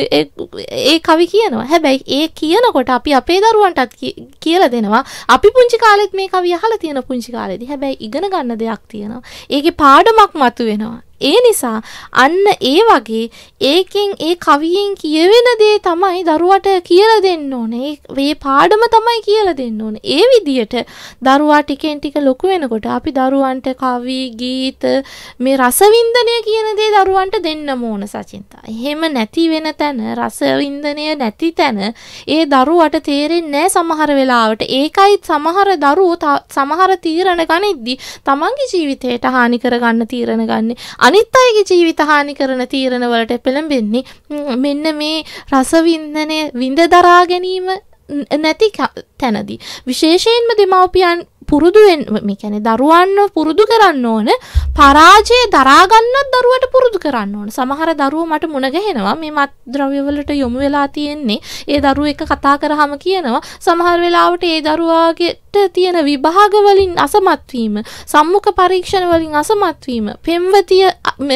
ඒ කවි කියනවා. හැබැයි ඒ කියනකොට අපි අපේ දරුවන්ටත් කියලා දෙනවා. අපි පුංචි කාලෙත් මේ කවිය අහලා තියෙන පුංචි කාලෙදී. හැබැයි ඉගෙන ගන්න දෙයක් තියෙනවා. ඒකේ පාඩමක් මතුවෙනවා. ඒ නිසා අන්න ඒ වගේ ඒකෙන් ඒ කවියෙන් කියවෙන දේ තමයි දරුවට කියලා දෙන්න ඕනේ. මේ පාඩම තමයි කියලා දෙන්න ඕනේ. ඒ විදියට දරුවා ටිකෙන් ටික ලොකු වෙනකොට අපි දරුවන්ට කවි, ගීත, මේ රසවින්දනය කියන දේ දරුවන්ට දෙන්න ඕන සචින්තා. එහෙම නැති වෙන තැන, රසවින්දනය නැති තැන ඒ දරුවට තේරෙන්නේ නැහැ සමහර වෙලාවට. ඒකයි සමහර දරුවෝ සමහර තීරණ ගනිද්දි තමන්ගේ ජීවිතයට හානි කරගන්න තීරණ ගන්නේ. අනිත් අයගේ ජීවිත හානි කරන තීරණ වලට පෙළඹෙන්නේ මෙන්න මේ රසවින්දනය විඳ දරා ගැනීම නැති තැනදී. විශේෂයෙන්ම දෙමව්පියන් පුරුදු වෙන්න මේ කියන්නේ දරුවන්ව පුරුදු කරන්න ඕන පරාජය දරා ගන්නත් දරුවට පුරුදු කරන්න ඕන. සමහර දරුවෝ මට මුණ ගැහෙනවා මේ මත්ද්‍රව්‍ය වලට යොමු වෙලා තියෙන්නේ. ඒ දරුවෝ එක කතා කරාම කියනවා සමහර වෙලාවට ඒ දරුවාගේ තියෙන විභාග වලින් අසමත් වීම, සම්මුඛ පරීක්ෂණ වලින් අසමත් වීම, පෙම්වතිය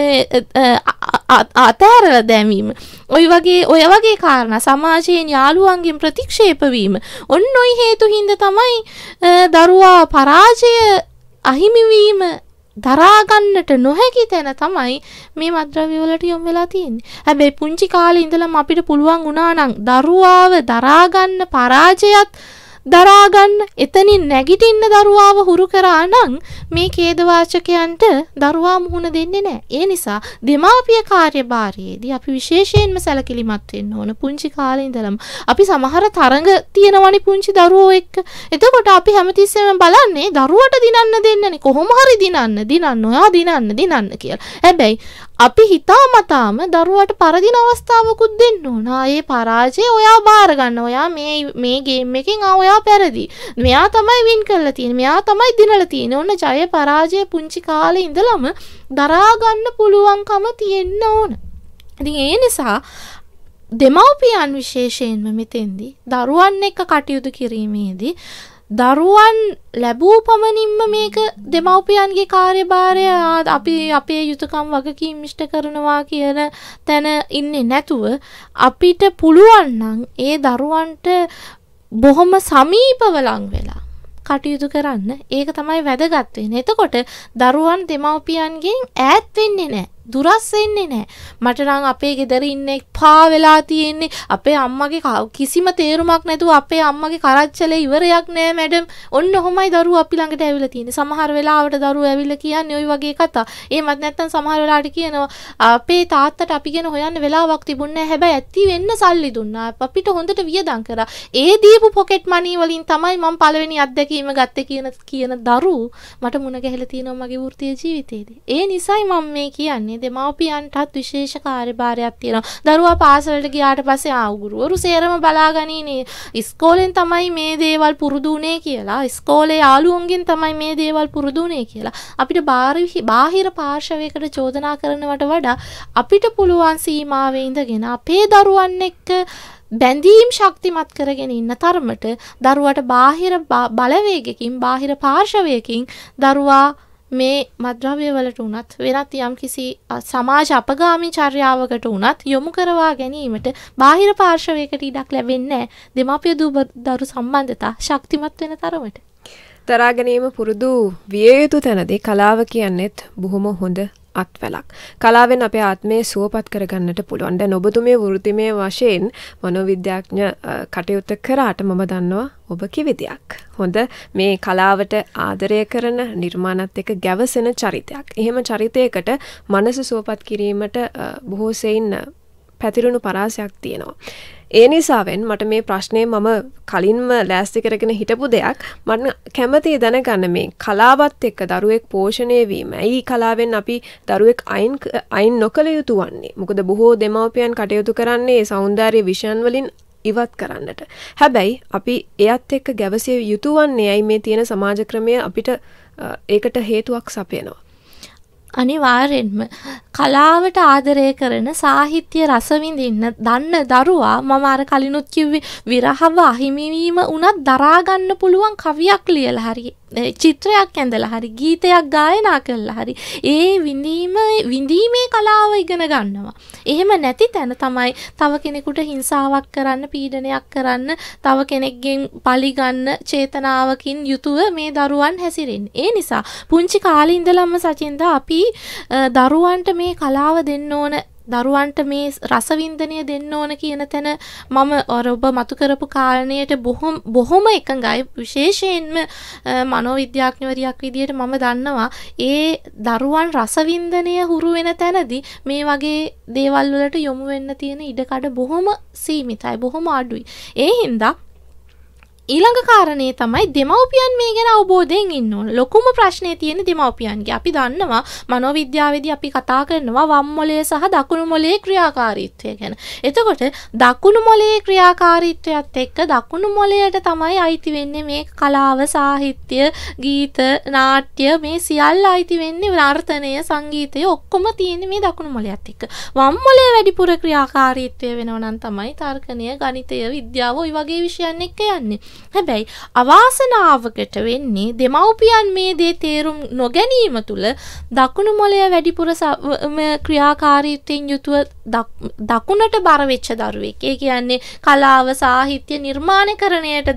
අතහැරලා දැමීම, ඔය වගේ කාරණා සමාජයෙන් යාළුවන්ගෙන් ප්‍රතික්ෂේප වීම, ඔන්න ඔය හේතු හින්දා තමයි දරුවා පරාජය අහිමි වීම දරා ගන්නට නොහැකි තැන තමයි මේ මත්ද්‍රව්‍ය වලට යොමු වෙලා තියෙන්නේ. හැබැයි පුංචි කාලේ ඉඳලම අපිට පුළුවන් වුණා නම් දරුවාව දරා ගන්න පරාජයත් දරා ගන්න එතනින් නැගිටින්න දරුවාව හුරු කරා නම් මේ ඛේදවාචකයන්ට දරුවා මුහුණ දෙන්නේ නැහැ. ඒ නිසා දෙමාපිය කාර්යභාරයේදී අපි විශේෂයෙන්ම සැලකිලිමත් වෙන්න ඕන. පුංචි කාලේ ඉඳලම අපි සමහර තරඟ තියෙනවනේ පුංචි දරුවෝ එක්ක. එතකොට අපි හැමතිස්සෙම බලන්නේ දරුවට දිනන්න දෙන්නනේ. කොහොම හරි දිනන්න ඔයා දිනන්න කියලා. හැබැයි අපි හිතාමතාම දරුවාට පරදින අවස්ථාවකුත් දෙන්න ඕන. ඒ පරාජය ඔයා බාර ගන්න. ඔයා මේ ගේම් එකෙන් ඔයා පෙරදි. මෙයා තමයි වින් කරලා තියෙන්නේ. මෙයා තමයි දිනලා තියෙන්නේ. ඔන්න ජය පරාජය පුංචි කාලේ ඉඳලම දරා ගන්න පුළුවන්කම තියෙන්න ඕන. ඉතින් ඒ නිසා දෙමව්පියන් විශේෂයෙන්ම මෙතෙන්දී දරුවන් එක්ක කටයුතු කිරීමේදී දරුවන් ලැබූ පමණින්ම මේක දෙමව්පියන්ගේ කාර්යභාරය අපි අපේ යුතුයකම් වගකීම් ඉෂ්ට කරනවා කියන තැන ඉන්නේ නැතුව අපිට පුළුවන් නම් ඒ දරුවන්ට බොහොම සමීපව ලං වෙලා කටයුතු කරන්න. ඒක තමයි වැදගත් වෙන්නේ. එතකොට දරුවන් දෙමව්පියන්ගෙන් ඈත් වෙන්නේ නැහැ. දුරස් වෙන්නේ නැහැ. මට නම් අපේ ගෙදර ඉන්නේ පා වෙලා තියෙන්නේ. අපේ අම්මගේ කිසිම තේරුමක් නැතුව අපේ අම්මගේ කරච්චලේ ඉවරයක් නැහැ මැඩම්. ඔන්න ඔහොමයි දරුවෝ අපි ළඟට ඇවිල්ලා තියෙන්නේ. සමහර වෙලාවට දරුවෝ ඇවිල්ලා කියන්නේ ওই වගේ කතා. එහෙමත් නැත්නම් සමහර වෙලාවට කියනවා අපේ තාත්තට අපි ගැන හොයන්න වෙලාවක් තිබුණේ නැහැ. හැබැයි ඇත්ති වෙන්න සල්ලි දුන්නා. අපිට හොඳට වියදම් කරා. ඒ දීපු පොකට් මනි වලින් තමයි මම පළවෙනි අත්දැකීම ගත්තේ කියන දරුවෝ මට මුණ ගැහිලා තියෙනවා මගේ වෘත්තීය ජීවිතේදී. ඒ නිසයි මම මේ කියන්නේ දෙමව්පියන්ටත් විශේෂ කාර්යභාරයක් තියෙනවා. දරුවා පාසලට ගියාට පස්සේ ගුරුවරු සේරම බලාගනිනේ. ඉස්කෝලෙන් තමයි මේ දේවල් පුරුදු වුනේ කියලා. ඉස්කෝලේ යාළුවන්ගෙන් තමයි මේ දේවල් පුරුදු වුනේ කියලා. අපිට බාහිර පාර්ශවයකට චෝදනා කරනවට වඩා අපිට පුළුවන් සීමාවේ ඉඳගෙන අපේ දරුවන් එක්ක බැඳීම් ශක්තිමත් කරගෙන ඉන්න තරමට දරුවට බාහිර බලවේගකින් බාහිර පාර්ශවයකින් දරුවා මේ මද්‍රව්‍ය වලට උනත් වෙනත් යම්කිසි සමාජ අපගාමී චර්යාවකට උනත් යොමු කරවා ගැනීමට බාහිර පාර්ශවයකට ඉඩක් ලැබෙන්නේ නැහැ. දෙමාපිය දරු සම්බන්ධතා ශක්තිමත් වෙන තරමට. දරා ගැනීම පුරුදු විය යුතු තැනදී කලාව කියන්නේත් බොහොම හොඳ අත්වැලක්. කලාවෙන් අපේ ආත්මය සුවපත් කරගන්නට පුළුවන්. දැන් ඔබතුමිය වෘත්තිමය වශයෙන් මනෝවිද්‍යාඥ කටයුතු කරාට මම දන්නවා ඔබ කිවි දෙයක්. හොඳ මේ කලාවට ආදරය කරන නිර්මාණත් එක්ක ගැවසෙන චරිතයක්. එහෙම චරිතයකට මනස සුවපත් කිරීමට බොහෝ සෙයින් පැතිරුණු පරාසයක් තියෙනවා. ඒ නිසාවෙන් මට මේ ප්‍රශ්නේ මම කලින්ම ලෑස්ති කරගෙන හිටපු දෙයක්. මම කැමතියි දැනගන්න මේ කලාවත් එක්ක දරුවෙක් පෝෂණය වීම. ඇයි කලාවෙන් අපි දරුවෙක් අයින් නොකළ යුතු වන්නේ? මොකද බොහෝ දෙමව්පියන් කටයුතු කරන්නේ සෞන්දර්ය විෂයන් වලින් ඉවත් කරන්නට. හැබැයි අපි එයත් එක්ක ගැවසිය යුතු වන්නේ ඇයි මේ තියෙන සමාජ ක්‍රමය අපිට ඒකට හේතුවක් සපයනවා. අනිවාර්යෙන්ම කලාවට ආදරය කරන සාහිත්‍ය රස විඳින්න දන්න දරුවා මම අර කලිනුත් කිව්වේ විරහව අහිමි වීම උනත් දරා ගන්න පුළුවන් කවියක් ලියලා හරි චිත්‍රයක් ඇඳලා හරි ගීතයක් ගායනා කළා හරි ඒ විඳීමේ කලාව ඉගෙන ගන්නවා. එහෙම නැති තැන තමයි තව කෙනෙකුට හිංසාවක් කරන්න, පීඩනයක් කරන්න, තව කෙනෙක්ගෙන් පලි ගන්න චේතනාවකින් යුතුව මේ දරුවන් හැසිරෙන්නේ. ඒ නිසා පුංචි කාලේ ඉඳලම සචින්දා අපි දරුවන්ට මේ කලාව දෙන්න ඕන, දරුවන්ට මේ රසවින්දනය දෙන්න ඕන කියන තැන මම ඔබ මතු කරපු කාරණයට බොහොම එකඟයි. විශේෂයෙන්ම මනෝවිද්‍යාඥවරියක් විදියට මම දන්නවා ඒ දරුවන් රසවින්දනය හුරු වෙන තැනදී මේ වගේ දේවල් වලට යොමු වෙන්න තියෙන ඉඩකඩ බොහොම සීමිතයි, බොහොම අඩුයි. ඒ හින්දා ඊළඟ කාරණේ තමයි දෙමව්පියන් මේ ගැන අවබෝධයෙන් ඉන්න ඕන. ලොකුම ප්‍රශ්නේ තියෙන්නේ දෙමව්පියන්ගේ. අපි දන්නවා මනෝවිද්‍යාවේදී අපි කතා කරනවා වම් මොළයේ සහ දකුණු මොළයේ ක්‍රියාකාරීත්වය ගැන. එතකොට දකුණු මොළයේ ක්‍රියාකාරීත්වයත් එක්ක දකුණු මොළයට තමයි අයිති වෙන්නේ මේ කලාව, සාහිත්‍ය, ගීත, නාට්‍ය මේ සියල්ල අයිති වෙන්නේ නර්තනය, සංගීතය ඔක්කොම තියෙන්නේ මේ දකුණු මොළයත් එක්ක. වම් මොළයේ වැඩිපුර ක්‍රියාකාරීත්වය වෙනවා නම් තමයි තර්කණය, ගණිතය, විද්‍යාව ඔය වගේ විෂයන් එක්ක යන්නේ. හැබැයි අවාසනාවකට වෙන්නේ දෙමව්පියන් මේ දේ තේරුම් නොගැනීම තුළ දකුණු මොළය වැඩිපුර ක්‍රියාකාරීත්වයෙන් යුතුව දකුණට බර වෙච්ච දරුවෙක්. ඒ කියන්නේ කලාව, සාහිත්‍ය නිර්මාණකරණයට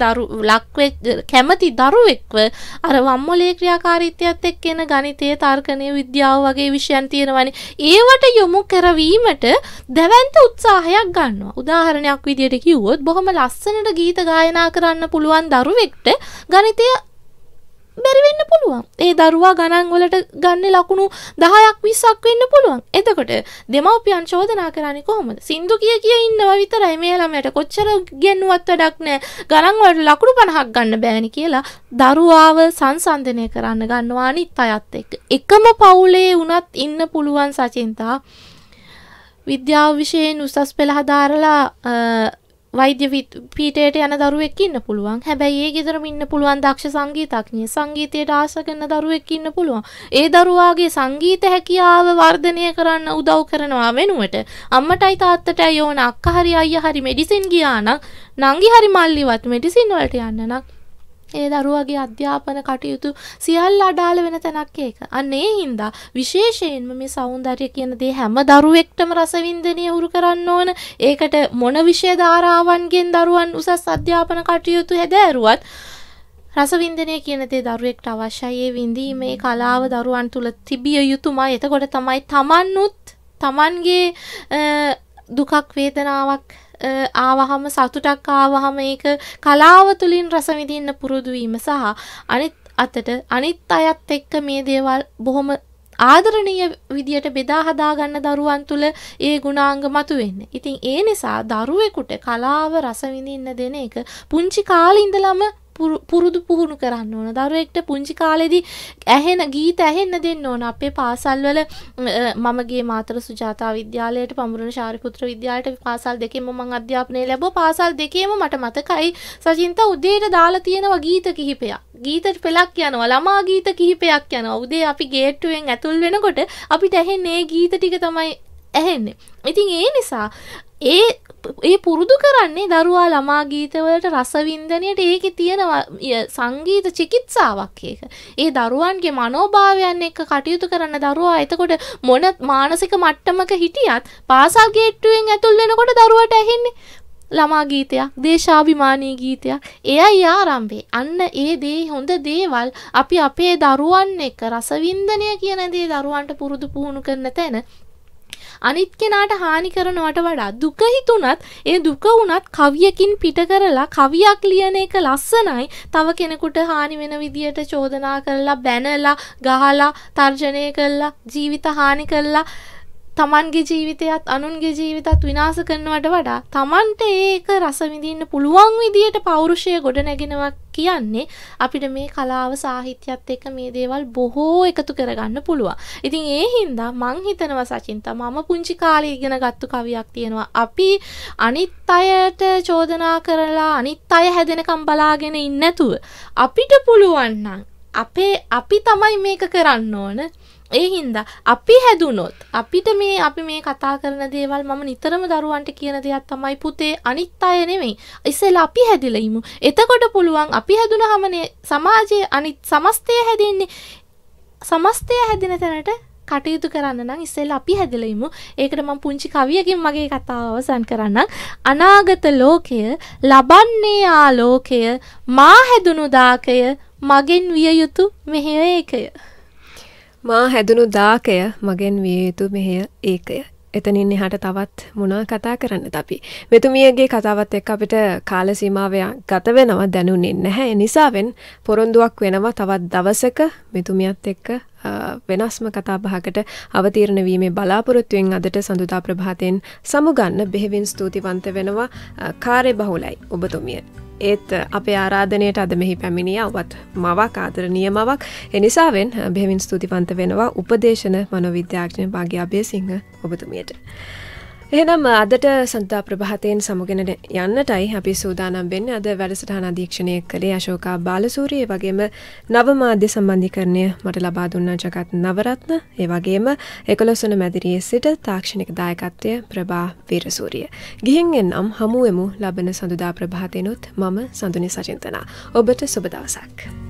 කැමති දරුවෙක්ව අර වම් මොළයේ ක්‍රියාකාරීත්වයත් එක්ක එන ගණිතය, තර්කණය, විද්‍යාව වගේ විෂයන් තියෙනවානේ. ඒවට යොමු කරවීමට දැවැන්ත උත්සාහයක් ගන්නවා. උදාහරණයක් විදියට කිව්වොත් බොහොම ලස්සනට ගීත ගායනා කරන්න පුළුවන් දරුවෙක්ට ගණිතය බැරි වෙන්න පුළුවන්. ඒ දරුවා ගණන් වලට ගන්න ලකුණු 10ක් 20ක් වෙන්න පුළුවන්. එතකොට දෙමව්පියන් චෝදනා කරන්නේ කොහොමද? සින්දු කිය ඉන්නවා විතරයි මේ ළමයට කොච්චර ගෙන්නුවත් වැඩක් නැහැ. ගණන් වලට ලකුණු 50ක් ගන්න බෑනි කියලා දරුවාව සංසන්දනය කරන්න ගන්නවා අනිත් අයත් එක්ක. එකම පවුලේ වුණත් ඉන්න පුළුවන් සචින්තා. විද්‍යාව විෂයෙන් උසස් පෙළ හදාරලා වෛද්‍ය පීඨයට යන දරුවෙක් ඉන්න පුළුවන්. හැබැයි ඒ ගෙදරම ඉන්න පුළුවන් දක්ෂ සංගීතඥයෙක්, සංගීතයට ආස කරන දරුවෙක් ඉන්න පුළුවන්. ඒ දරුවාගේ සංගීත හැකියාව වර්ධනය කරන්න උදව් කරනවා වෙනුවට අම්මටයි තාත්තටයි ඕන අක්කා හරි අයියා හරි මෙඩිසින් ගියා නම් නංගි හරි මල්ලිවත් මෙඩිසින් වලට යන්න නම් ඒ දරුවාගේ අධ්‍යාපන කටයුතු සියල්ල අඩාල වෙන තැනක් ඒක. අන්න ඒ හින්දා විශේෂයෙන්ම මේ සෞන්දර්ය කියන දේ හැම දරුවෙක්ටම රසවින්දනය උරු කරන්න ඕන. ඒකට මොන විෂය ධාරාවන්ගෙන් දරුවන් උසස් අධ්‍යාපන කටයුතු හැදෑරුවත් රසවින්දනය කියන දේ දරුවෙක්ට අවශ්‍යයි. ඒ විඳීමේ කලාව දරුවන් තුල තිබිය යුතුමයි. එතකොට තමයි තමන්ගේ දුකක් වේදනාවක් ආවහම සතුටක් ආවහම ඒක කලාව තුලින් රස විඳින්න පුරුදු වීම සහ අනිත් අනිත් අයත් එක්ක මේ දේවල් බොහොම ආදරණීය විදියට බෙදා හදා ගන්න දරුවන් තුල ඒ ගුණාංග මතුවෙන්නේ. ඉතින් ඒ නිසා දරුවෙකුට කලාව රස විඳින්න දෙන එක පුංචි කාලේ ඉඳලම පුරුදු පුහුණු කරන්න ඕන. දරුවෙක්ට පුංචි කාලේදී ගීත ඇහෙන්න දෙන්න ඕන. අපේ පාසල්වල මම ගියේ මාතර සුජාතා විද්‍යාලයට, පඹුරුණ ශාරිපුත්‍ර විද්‍යාලයට පාසල් දෙකෙම මම අධ්‍යාපනය ලැබුවා. පාසල් දෙකේම මට මතකයි සචින්තා උදේට දාලා තියෙනවා ගීත කිහිපයක්. ගීත පෙළක් යනවා, ළමා ගීත කිහිපයක් යනවා. උදේ අපි ගේට්ටුවෙන් ඇතුල් වෙනකොට අපිට ඇහෙන්නේ ඒ ගීත ටික තමයි ඇහෙන්නේ. ඉතින් ඒ නිසා ඒ පුරුදු කරන්නේ දරුවා ළමා ගීතවලට රසවින්දනයට. ඒකේ තියෙනවා සංගීත චිකිත්සාවක් ඒක. ඒ දරුවන්ගේ මනෝභාවයන් එක්ක කටයුතු කරන දරුවා එතකොට මොන මානසික මට්ටමක හිටියත් පාසල් ගේට්ටුවෙන් ඇතුල් වෙනකොට දරුවට ඇහෙන්නේ ළමා ගීතයක්, දේශාභිමානී ගීතයක්. එයයි ආරම්භය. අන්න ඒ දේ හොඳ දේවල් අපි අපේ දරුවන් එක්ක රසවින්දනය කියන දේ දරුවන්ට පුරුදු පුහුණු කරන තැන අනිත් කෙනාට හානි කරනවට වඩා දුක හිතුණත් ඒ දුක වුණත් කවියකින් පිට කරලා කවියක් ලියන එක ලස්සනයි. තව කෙනෙකුට හානි වෙන විදියට චෝදනා කරලා බැනලා ගහලා තර්ජනය කරලා ජීවිත හානි කරලා තමන්ගේ ජීවිතයත් අනුන්ගේ ජීවිතත් විනාශ කරනවට වඩා තමන්ට ඒක රස විඳින්න පුළුවන් විදියට පෞරුෂය ගොඩනගෙනවා කියන්නේ අපිට මේ කලාව සාහිත්‍යයත් එක්ක මේ දේවල් බොහෝ එකතු කරගන්න පුළුවන්. ඉතින් ඒ හින්දා මං හිතනවා සචින්තා මම පුංචි කාලේ ඉගෙන ගත්ත කවියක් තියෙනවා. අපි අනිත් අයට චෝදනා කරලා අනිත් අය හැදෙනකම් බලාගෙන ඉන්නේ නැතුව අපිට පුළුවන් නම් අපි තමයි මේක කරන්න ඕන. ඒ හින්දා අපි හැදුනොත් අපි මේ කතා කරන දේවල් මම නිතරම දරුවන්ට කියන දෙයක් තමයි පුතේ අනිත් අය නෙමෙයි ඉස්සෙල්ලා අපි හැදිලා ඉමු. එතකොට පුළුවන් අපි හැදුනහමනේ සමාජයේ අනිත් සමස්තය හැදෙන්නේ. සමස්තය හැදෙන තැනට කටයුතු කරන්න නම් ඉස්සෙල්ලා අපි හැදිලා ඉමු. ඒකට මම පුංචි කවියකින් මගේ කතාව අවසන් කරන්නම්. අනාගත ලෝකය ලබන්නේ ආලෝකය මා හැදුණු දාකය මගෙන් විය යුතු මෙහෙය ඒකය. මා හැදුණු දාකය මගෙන් විය යුතු මෙහෙය ඒකය. එතනින් එහාට තවත් මොනවා කතා කරන්නද අපි? මෙතුමියගේ කතාවත් එක්ක අපිට කාල සීමාව ගත වෙනවා දැනුනේ නැහැ. ඒ නිසාවෙන් පොරොන්දුවක් වෙනවා තවත් දවසක මෙතුමියත් එක්ක වෙනස්ම කතා බහකට අවතීර්ණ වීමේ බලාපොරොත්තුවෙන් අදට සඳුදා ප්‍රභාතයෙන් සමුගන්න බෙහෙවින් ස්තුතිවන්ත වෙනවා. කාර්යබහුලයි ඔබතුමිය. ඒත් අපේ ආරාධනයට අද මෙහි පැමිණියා ඔබත් මවක් ආදරණීය මවක්. ඒ නිසාවෙන් බෙහෙවින් ස්තුතිවන්ත වෙනවා උපදේශන මනෝවිද්‍යාඥ භාග්‍ය අබේසිංහ ඔබතුමියට. එහෙනම් අදට සඳුදා ප්‍රභාතයෙන් සමුගෙන යන්නටයි අපි සූදානම් වෙන්නේ. අද වැඩසටහන අධීක්ෂණය කළේ අශෝකා බාලසූරිය. ඒ වගේම නව මාධ්‍ය සම්බන්ධීකරණය මට ලබා දුන්නා ජගත් නවරත්න. ඒ වගේම 11 වන මැදිරියේ සිට තාක්ෂණික දායකත්වය ප්‍රභා වීරසූරිය. ගිහින් එන්නම් හමු වෙමු ලබන සඳුදා ප්‍රභාතේනොත් මම සඳුනි සචින්තනා. ඔබට සුබ දවසක්.